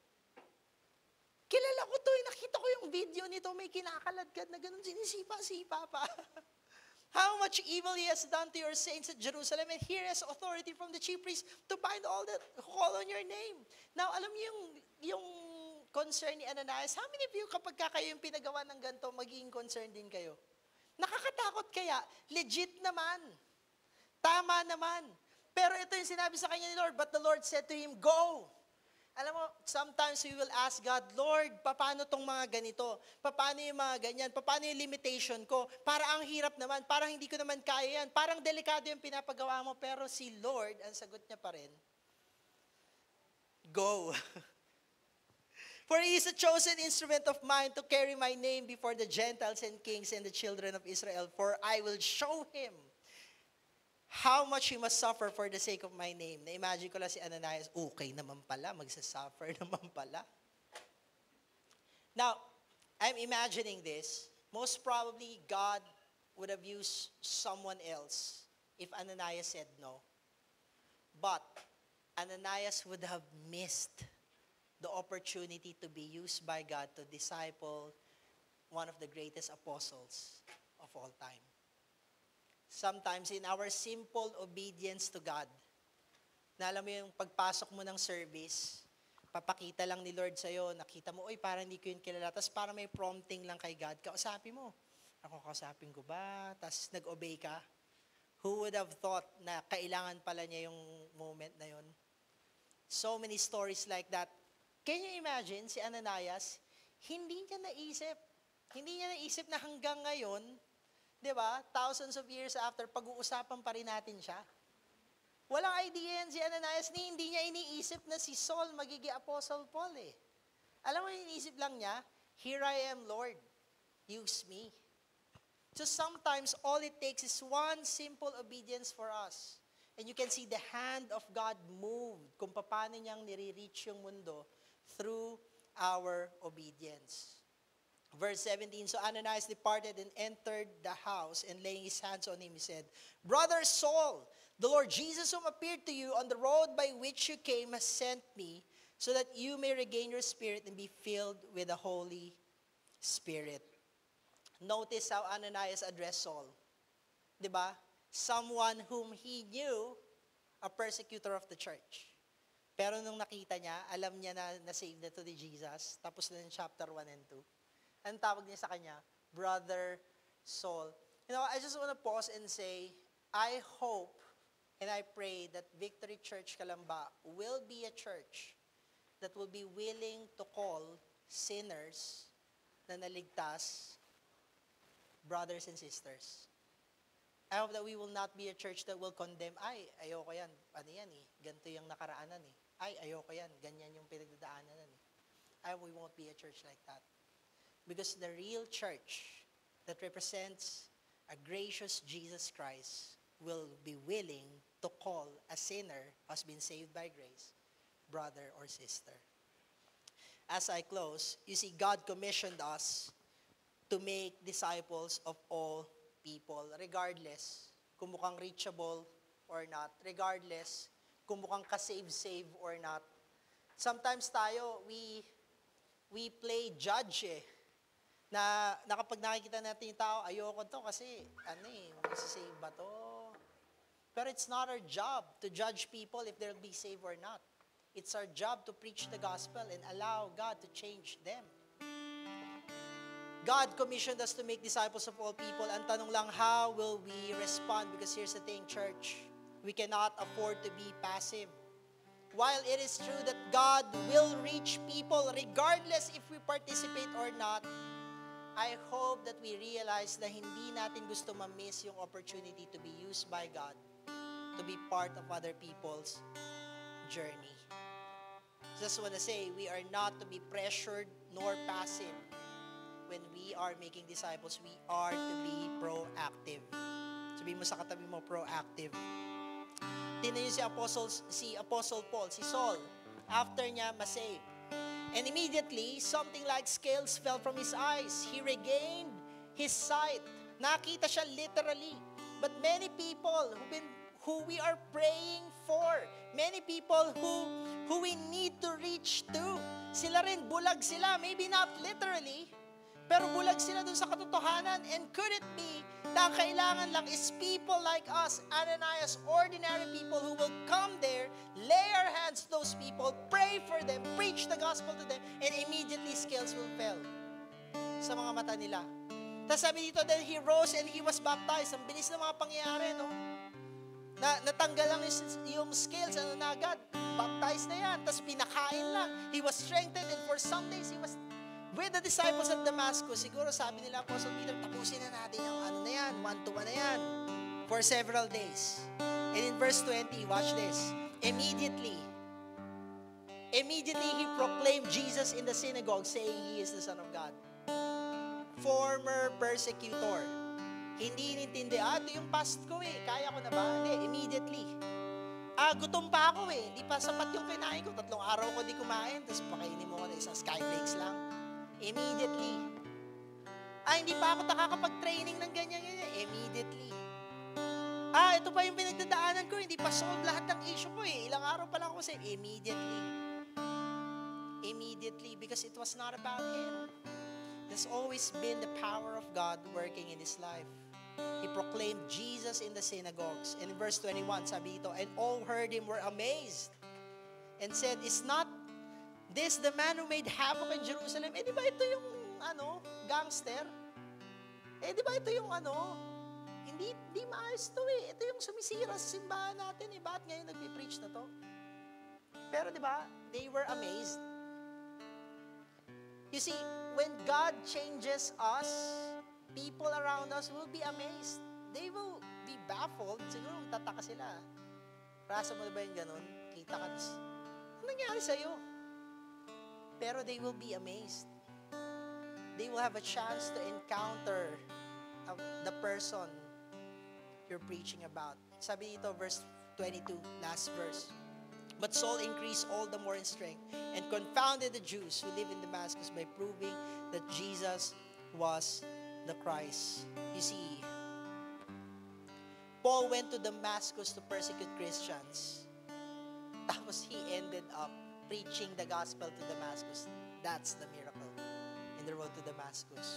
Kilala ko to eh. Nakita ko yung video nito. May kinakaladkad na ganun. Sinisipa-sipa pa. How much evil he has done to your saints at Jerusalem, and here has authority from the chief priest to bind all that call on your name. Now, alam niyo yung concern ni Ananias, how many of you kapag kayo yung pinagawa ng ganito, magiging concerned din kayo? Nakakatakot kaya? Legit naman. Tama naman. Pero ito yung sinabi sa kanya ni Lord, but the Lord said to him, go. Alam mo, sometimes we will ask God, Lord, paano tong mga ganito? Paano yung mga ganyan? Paano yung limitation ko? Para ang hirap naman, parang hindi ko naman kaya yan. Parang delikado yung pinapagawa mo, pero si Lord, ang sagot niya pa rin, go. For he is a chosen instrument of mine to carry my name before the Gentiles and kings and the children of Israel, for I will show him how much he must suffer for the sake of my name. Na-imagine ko lang si Ananias, okay naman pala, magsasuffer naman pala. Now, I'm imagining this. Most probably, God would have used someone else if Ananias said no. But, Ananias would have missed the opportunity to be used by God to disciple one of the greatest apostles of all time. Sometimes in our simple obedience to God, na alam mo yung pagpasok mo ng service, papakita lang ni Lord sa'yo, nakita mo, oy, parang hindi ko yun kilala, tapos parang may prompting lang kay God, kausapin mo. Ako, kausapin ko ba? Tapos nag-obey ka? Who would have thought na kailangan pala niya yung moment na yun? So many stories like that. Can you imagine si Ananias, hindi niya naisip. Hindi niya naisip na hanggang ngayon, di ba, thousands of years after, pag-uusapan pa rin natin siya. Walang idea yan si Ananias, hindi niya iniisip na si Saul magiging Apostle Paul eh. Alam mo, iniisip lang niya, here I am, Lord, use me. So sometimes, all it takes is one simple obedience for us. And you can see the hand of God move kung paano niyang nire-reach yung mundo through our obedience. Verse 17, so Ananias departed and entered the house, and laying his hands on him, he said, Brother Saul, the Lord Jesus whom appeared to you on the road by which you came has sent me, so that you may regain your spirit and be filled with the Holy Spirit. Notice how Ananias addressed Saul. Diba? Someone whom he knew, a persecutor of the church. Pero nung nakita niya, alam niya na na-save na to ni Jesus, tapos na yung chapter 1 and 2. Ang tawag niya sa kanya, Brother Saul. You know, I just want to pause and say, I hope and I pray that Victory Church Calamba will be a church that will be willing to call sinners na naligtas brothers and sisters. I hope that we will not be a church that will condemn, ay, ayoko yan, ano yan eh, ganito yung nakaraanan eh. Ay, ayoko yan, ganyan yung pinagdadaanan eh. I hope we won't be a church like that. Because the real church that represents a gracious Jesus Christ will be willing to call a sinner who has been saved by grace, brother or sister. As I close, you see, God commissioned us to make disciples of all people, regardless kung mukhang reachable or not, regardless kung mukhang ka-save or not. Sometimes tayo, we play judge eh. Na kapag nakikita natin yung tao, ayoko to kasi, masisave ba to? Pero it's not our job to judge people if they'll be saved or not. It's our job to preach the gospel and allow God to change them. God commissioned us to make disciples of all people. Ang tanong lang, how will we respond? Because here's the thing, church, we cannot afford to be passive. While it is true that God will reach people regardless if we participate or not, I hope that we realize na hindi natin gusto ma-miss yung opportunity to be used by God to be part of other people's journey. Just want to say, we are not to be pressured nor passive. When we are making disciples, we are to be proactive. Sabihin mo sa katabi mo, proactive. Tingnan niyo si Apostle Paul, si Saul, after niya ma-save. And immediately, something like scales fell from his eyes. He regained his sight. Nakita siya literally. But many people who we are praying for, many people who we need to reach to, sila rin, bulag sila. Maybe not literally, pero bulag sila dun sa katotohanan. And could it be na ang kailangan lang is people like us, Ananias, ordinary people who will come there, lay our hands to those people, pray for them, preach the gospel to them, and immediately scales will fall sa mga mata nila. Tapos sabi dito, then he rose and he was baptized. Ang bilis ng mga pangyayari, no? Natanggal lang yung scales, na agad, baptized na yan. Tapos pinakain lang. He was strengthened, and for some days he was with the disciples at Damascus. Siguro sabi nila, Apostle Peter, tapusin na natin yung na yan, 1-1 na yan, for several days. And in verse 20, watch this. Immediately he proclaimed Jesus in the synagogue, saying he is the Son of God. Former persecutor. Hindi inintindi, ito yung past ko kaya ko na ba? Hindi, immediately. Gutom pa ako hindi pa sapat yung kinain ko. 3 araw ko di kumain, tapos pakainin mo ko na isang skyflakes lang. Immediately. Hindi pa ako nakakapag-training ng ganyan. Immediately. Ito pa yung pinagdadaanan ko, hindi pa solve lahat ng issue ko Ilang araw pa lang ako sa immediately. Immediately, because it was not about him. There's always been the power of God working in his life. He proclaimed Jesus in the synagogues. And in verse 21, sabi ito, and all heard him were amazed and said, is not this the man who made havoc in Jerusalem? Di ba ito yung, gangster? Di ba ito yung, hindi maayos to Ito yung sumisira sa simbahan natin Bakit ngayon nagpi-preach na to? Pero di ba, they were amazed. You see, when God changes us, people around us will be amazed. They will be baffled. Siguro tataka sila. Rasa mo na ba yung ganun? Kita ka, ano nangyari sa'yo? Pero they will be amazed. They will have a chance to encounter the person you're preaching about. Sabi dito, verse 22, last verse. But Saul increased all the more in strength and confounded the Jews who live in Damascus by proving that Jesus was the Christ. You see, Paul went to Damascus to persecute Christians. Tapos he ended up preaching the gospel to Damascus. That's the miracle in the road to Damascus.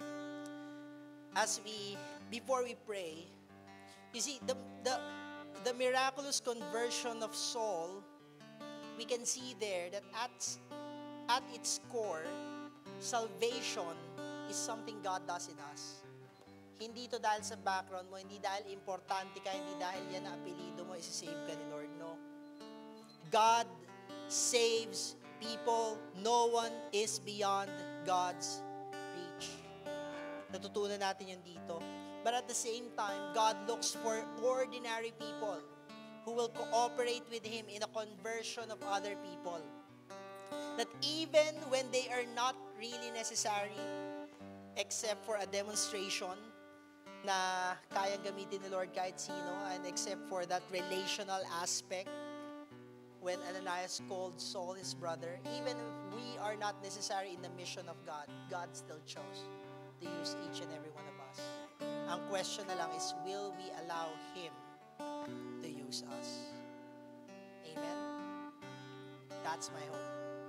Before we pray, you see, the miraculous conversion of Saul, we can see there that at its core, salvation is something God does in us. Hindi to dahil sa background mo, hindi dahil importante ka, hindi dahil yan na apelido mo, isi-save ka ni Lord. No. God saves people. No one is beyond God's reach. Natutunan natin yan dito. But at the same time, God looks for ordinary people who will cooperate with Him in a conversion of other people. That even when they are not really necessary, except for a demonstration na kayang gamitin ni Lord kahit sino, and except for that relational aspect, when Ananias called Saul his brother, even if we are not necessary in the mission of God, God still chose to use each and every one of us. Ang question na lang is, will we allow Him to use us? Amen? That's my hope.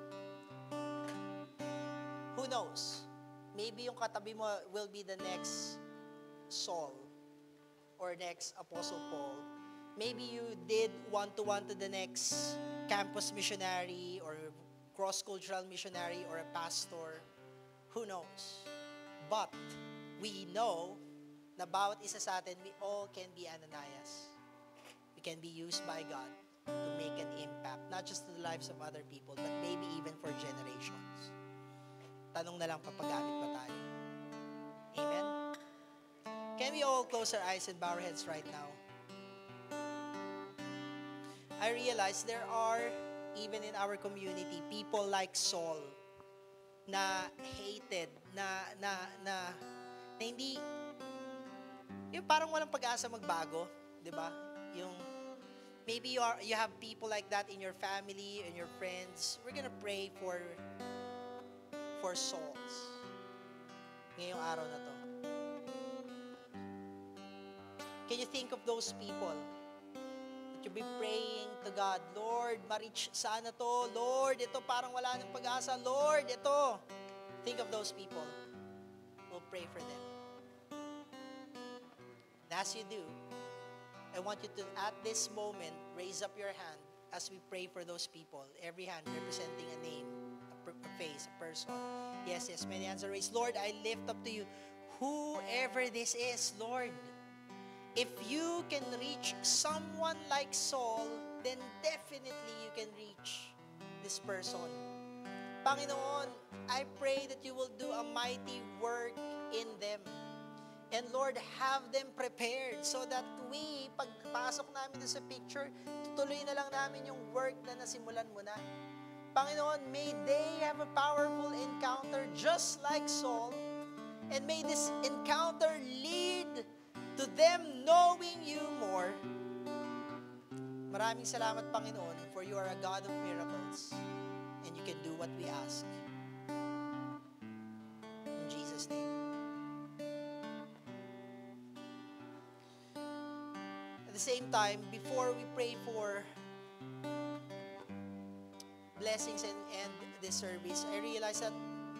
Who knows? Maybe yung katabi mo will be the next Saul or next Apostle Paul. Maybe you did one-to-one to the next campus missionary or cross-cultural missionary or a pastor. Who knows? But we know na bawat isa sa atin, we all can be Ananias. We can be used by God to make an impact, not just to the lives of other people, but maybe even for generations. Tanong na lang, papagamit pa tayo? Amen? Can we all close our eyes and bow our heads right now? I realize there are, even in our community, people like Saul na hated, na hindi, yung parang walang pag-asa magbago, di ba? Yung, maybe you have people like that in your family and your friends. We're gonna pray for souls ngayong araw na to. Can you think of those people that you'll be praying to God, Lord, ma-reach sana to. Lord, ito parang wala ng pag-asa. Lord, ito. Think of those people. We'll pray for them. And as you do, I want you to, at this moment, raise up your hand as we pray for those people. Every hand representing a name, a face, a person. Yes, many hands are raised. Lord, I lift up to you whoever this is, Lord. If you can reach someone like Saul, then definitely you can reach this person. Panginoon, I pray that you will do a mighty work in them. And Lord, have them prepared so that we, pagpasok namin sa picture, tutuloy na lang namin yung work na nasimulan mo na. Panginoon, may they have a powerful encounter just like Saul. And may this encounter lead to them knowing you more. Maraming salamat, Panginoon, for you are a God of miracles and you can do what we ask. In Jesus' name. At the same time, before we pray for blessings and end this service, I realize that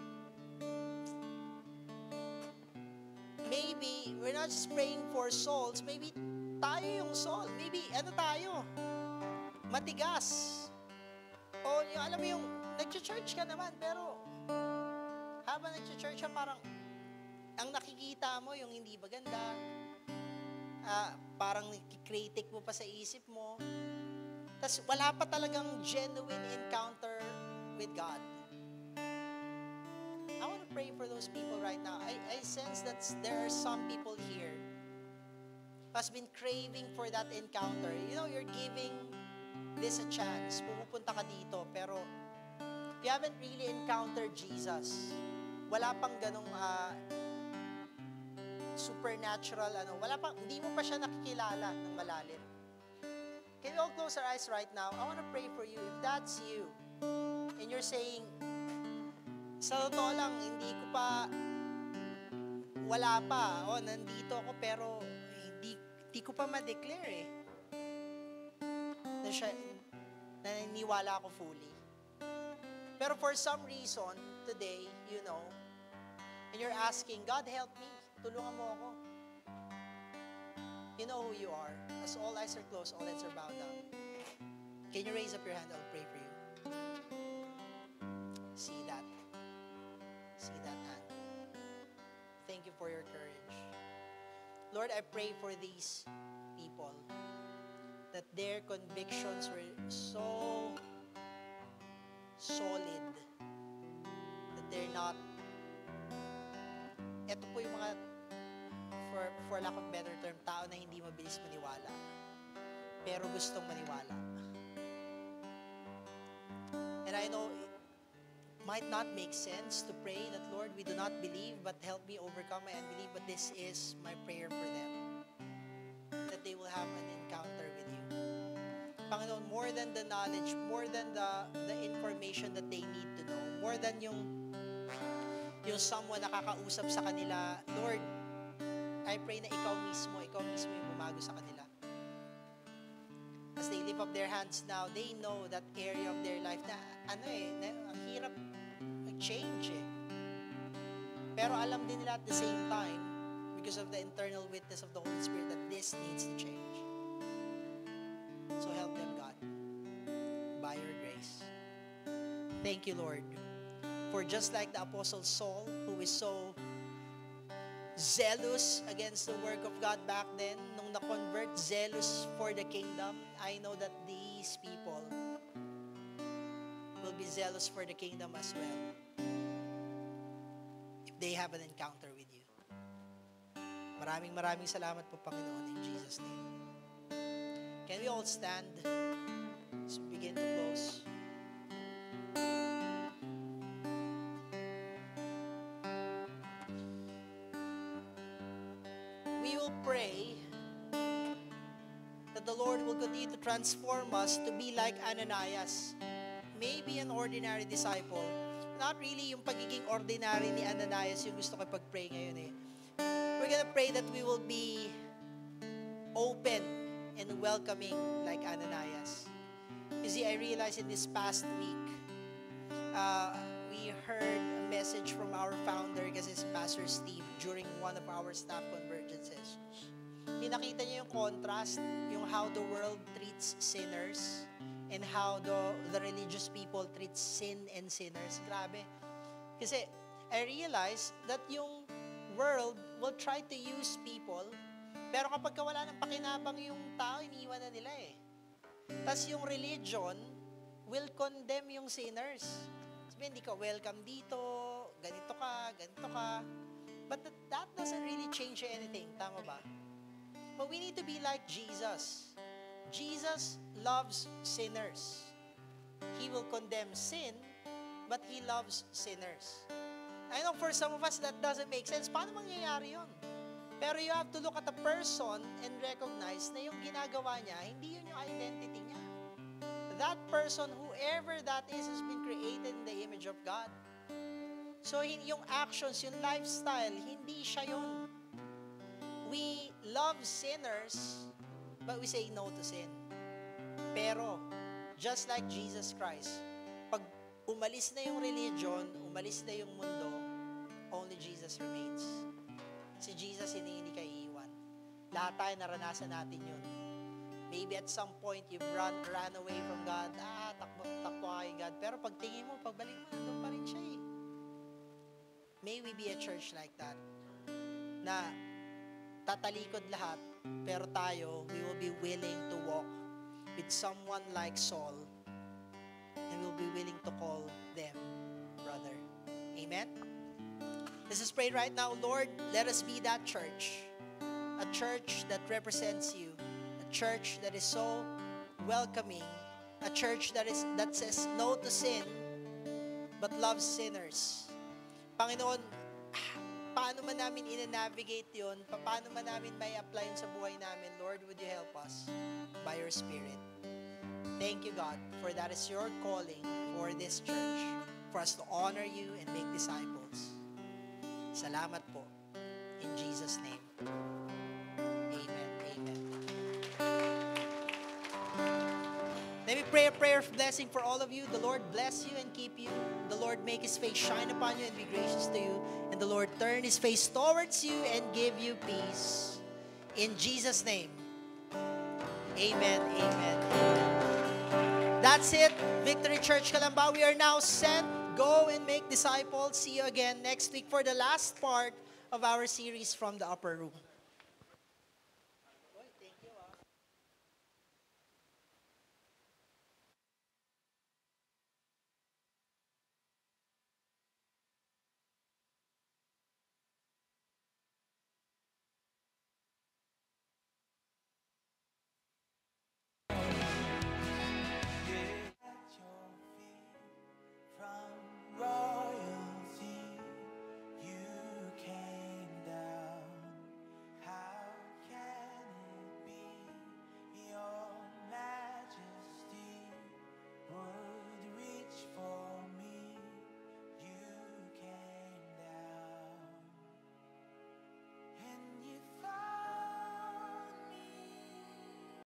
maybe we're not just praying for souls, maybe tayo yung soul. Maybe tayo? Matigas. O yung, alam mo yung nag-church ka naman, pero habang nag-church ka, parang ang nakikita mo yung hindi maganda. Parang critic mo pa sa isip mo. Tapos wala pa talagang genuine encounter with God. I want to pray for those people right now. I sense that there are some people here who has been craving for that encounter. You know, you're giving this a chance. Pumupunta ka dito, pero you haven't really encountered Jesus. Wala pang ganong supernatural, hindi mo pa siya nakikilala ng malalim. Can we all close our eyes right now? I want to pray for you. If that's you, and you're saying, sa totoo lang, wala pa. Nandito ako pero hindi ko pa ma-declare eh. Naniniwala ako fully. Pero for some reason, today, and you're asking, God help me, tulungan mo ako. You know who you are. As all eyes are closed, all heads are bowed down. Can you raise up your hand? I'll pray for you. See that. See that hand. Thank you for your courage. Lord, I pray for these people that their convictions were so solid that they're not. Ito po yung mga, for lack of better term, tao na hindi mabilis maniwala, pero gustong maniwala. And I know it might not make sense to pray that, Lord, we do not believe, but help me overcome my unbelief. But this is my prayer for them, that they will have an encounter with you. Panginoon, more than the knowledge, more than the information that they need to know, more than yung someone nakakausap sa kanila, Lord, I pray na ikaw mismo yung bumago sa kanila. As they lift up their hands now, they know that area of their life na, ang hirap mag-change eh. Pero alam din nila at the same time, because of the internal witness of the Holy Spirit, that this needs to change. So help them, God, by your grace. Thank you, Lord, for just like the Apostle Saul, who is so zealous against the work of God back then, nung na-convert, zealous for the kingdom, I know that these people will be zealous for the kingdom as well if they have an encounter with you. Maraming salamat po, Panginoon, in Jesus' name. Can we all stand as we begin to close? Pray that the Lord will continue to transform us to be like Ananias. Maybe an ordinary disciple. Not really yung pagiging ordinary ni Ananias yung gusto ko pag-pray ngayon eh. We're gonna pray that we will be open and welcoming like Ananias. You see, I realized in this past week, we heard a message from our founder, kasi si Pastor Steve, during one of our staff convergences. Pinakita niya yung contrast, yung how the world treats sinners and how the religious people treat sin and sinners. Grabe. Kasi I realized that yung world will try to use people, pero kapag wala ng pakinabang yung tao, iniiwan na nila eh. Tapos yung religion will condemn yung sinners. Sabi, hindi ka welcome dito, ganito ka. But that doesn't really change anything. Tama ba? But we need to be like Jesus. Jesus loves sinners. He will condemn sin, but He loves sinners. I know for some of us that doesn't make sense. Paano mangyayari yun? Pero you have to look at the person and recognize na yung ginagawa niya, hindi yun yung identity niya. That person, whoever that is, has been created in the image of God. So yung actions, yung lifestyle, hindi siya yun. We love sinners, but we say no to sin. Pero, just like Jesus Christ, pag umalis na yung religion, umalis na yung mundo, only Jesus remains. Si Jesus hindi ka iiwan. Lahat tayo naranasan natin yun. Maybe at some point, you've ran away from God. Takbo kay God. Pero pagtingin mo, pagbalik mo, nandun pa rin siya eh. May we be a church like that. Na tatalikod lahat, pero tayo, we will be willing to walk with someone like Saul, and we'll be willing to call them brother. Amen? Let's just pray right now. Lord, let us be that church. A church that represents you. A church that is so welcoming. A church that says no to sin, but loves sinners. Panginoon, paano man namin ina-navigate yun, paano man namin may apply yun sa buhay namin, Lord, would you help us by your Spirit? Thank you, God, for that is your calling for this church, for us to honor you and make disciples. Salamat po. In Jesus' name. Amen. Amen. Let me pray a prayer of blessing for all of you. The Lord bless you and keep you. The Lord make His face shine upon you and be gracious to you. And the Lord turn His face towards you and give you peace. In Jesus' name. Amen. Amen. Amen. That's it. Victory Church Calamba. We are now sent. Go and make disciples. See you again next week for the last part of our series from the upper room.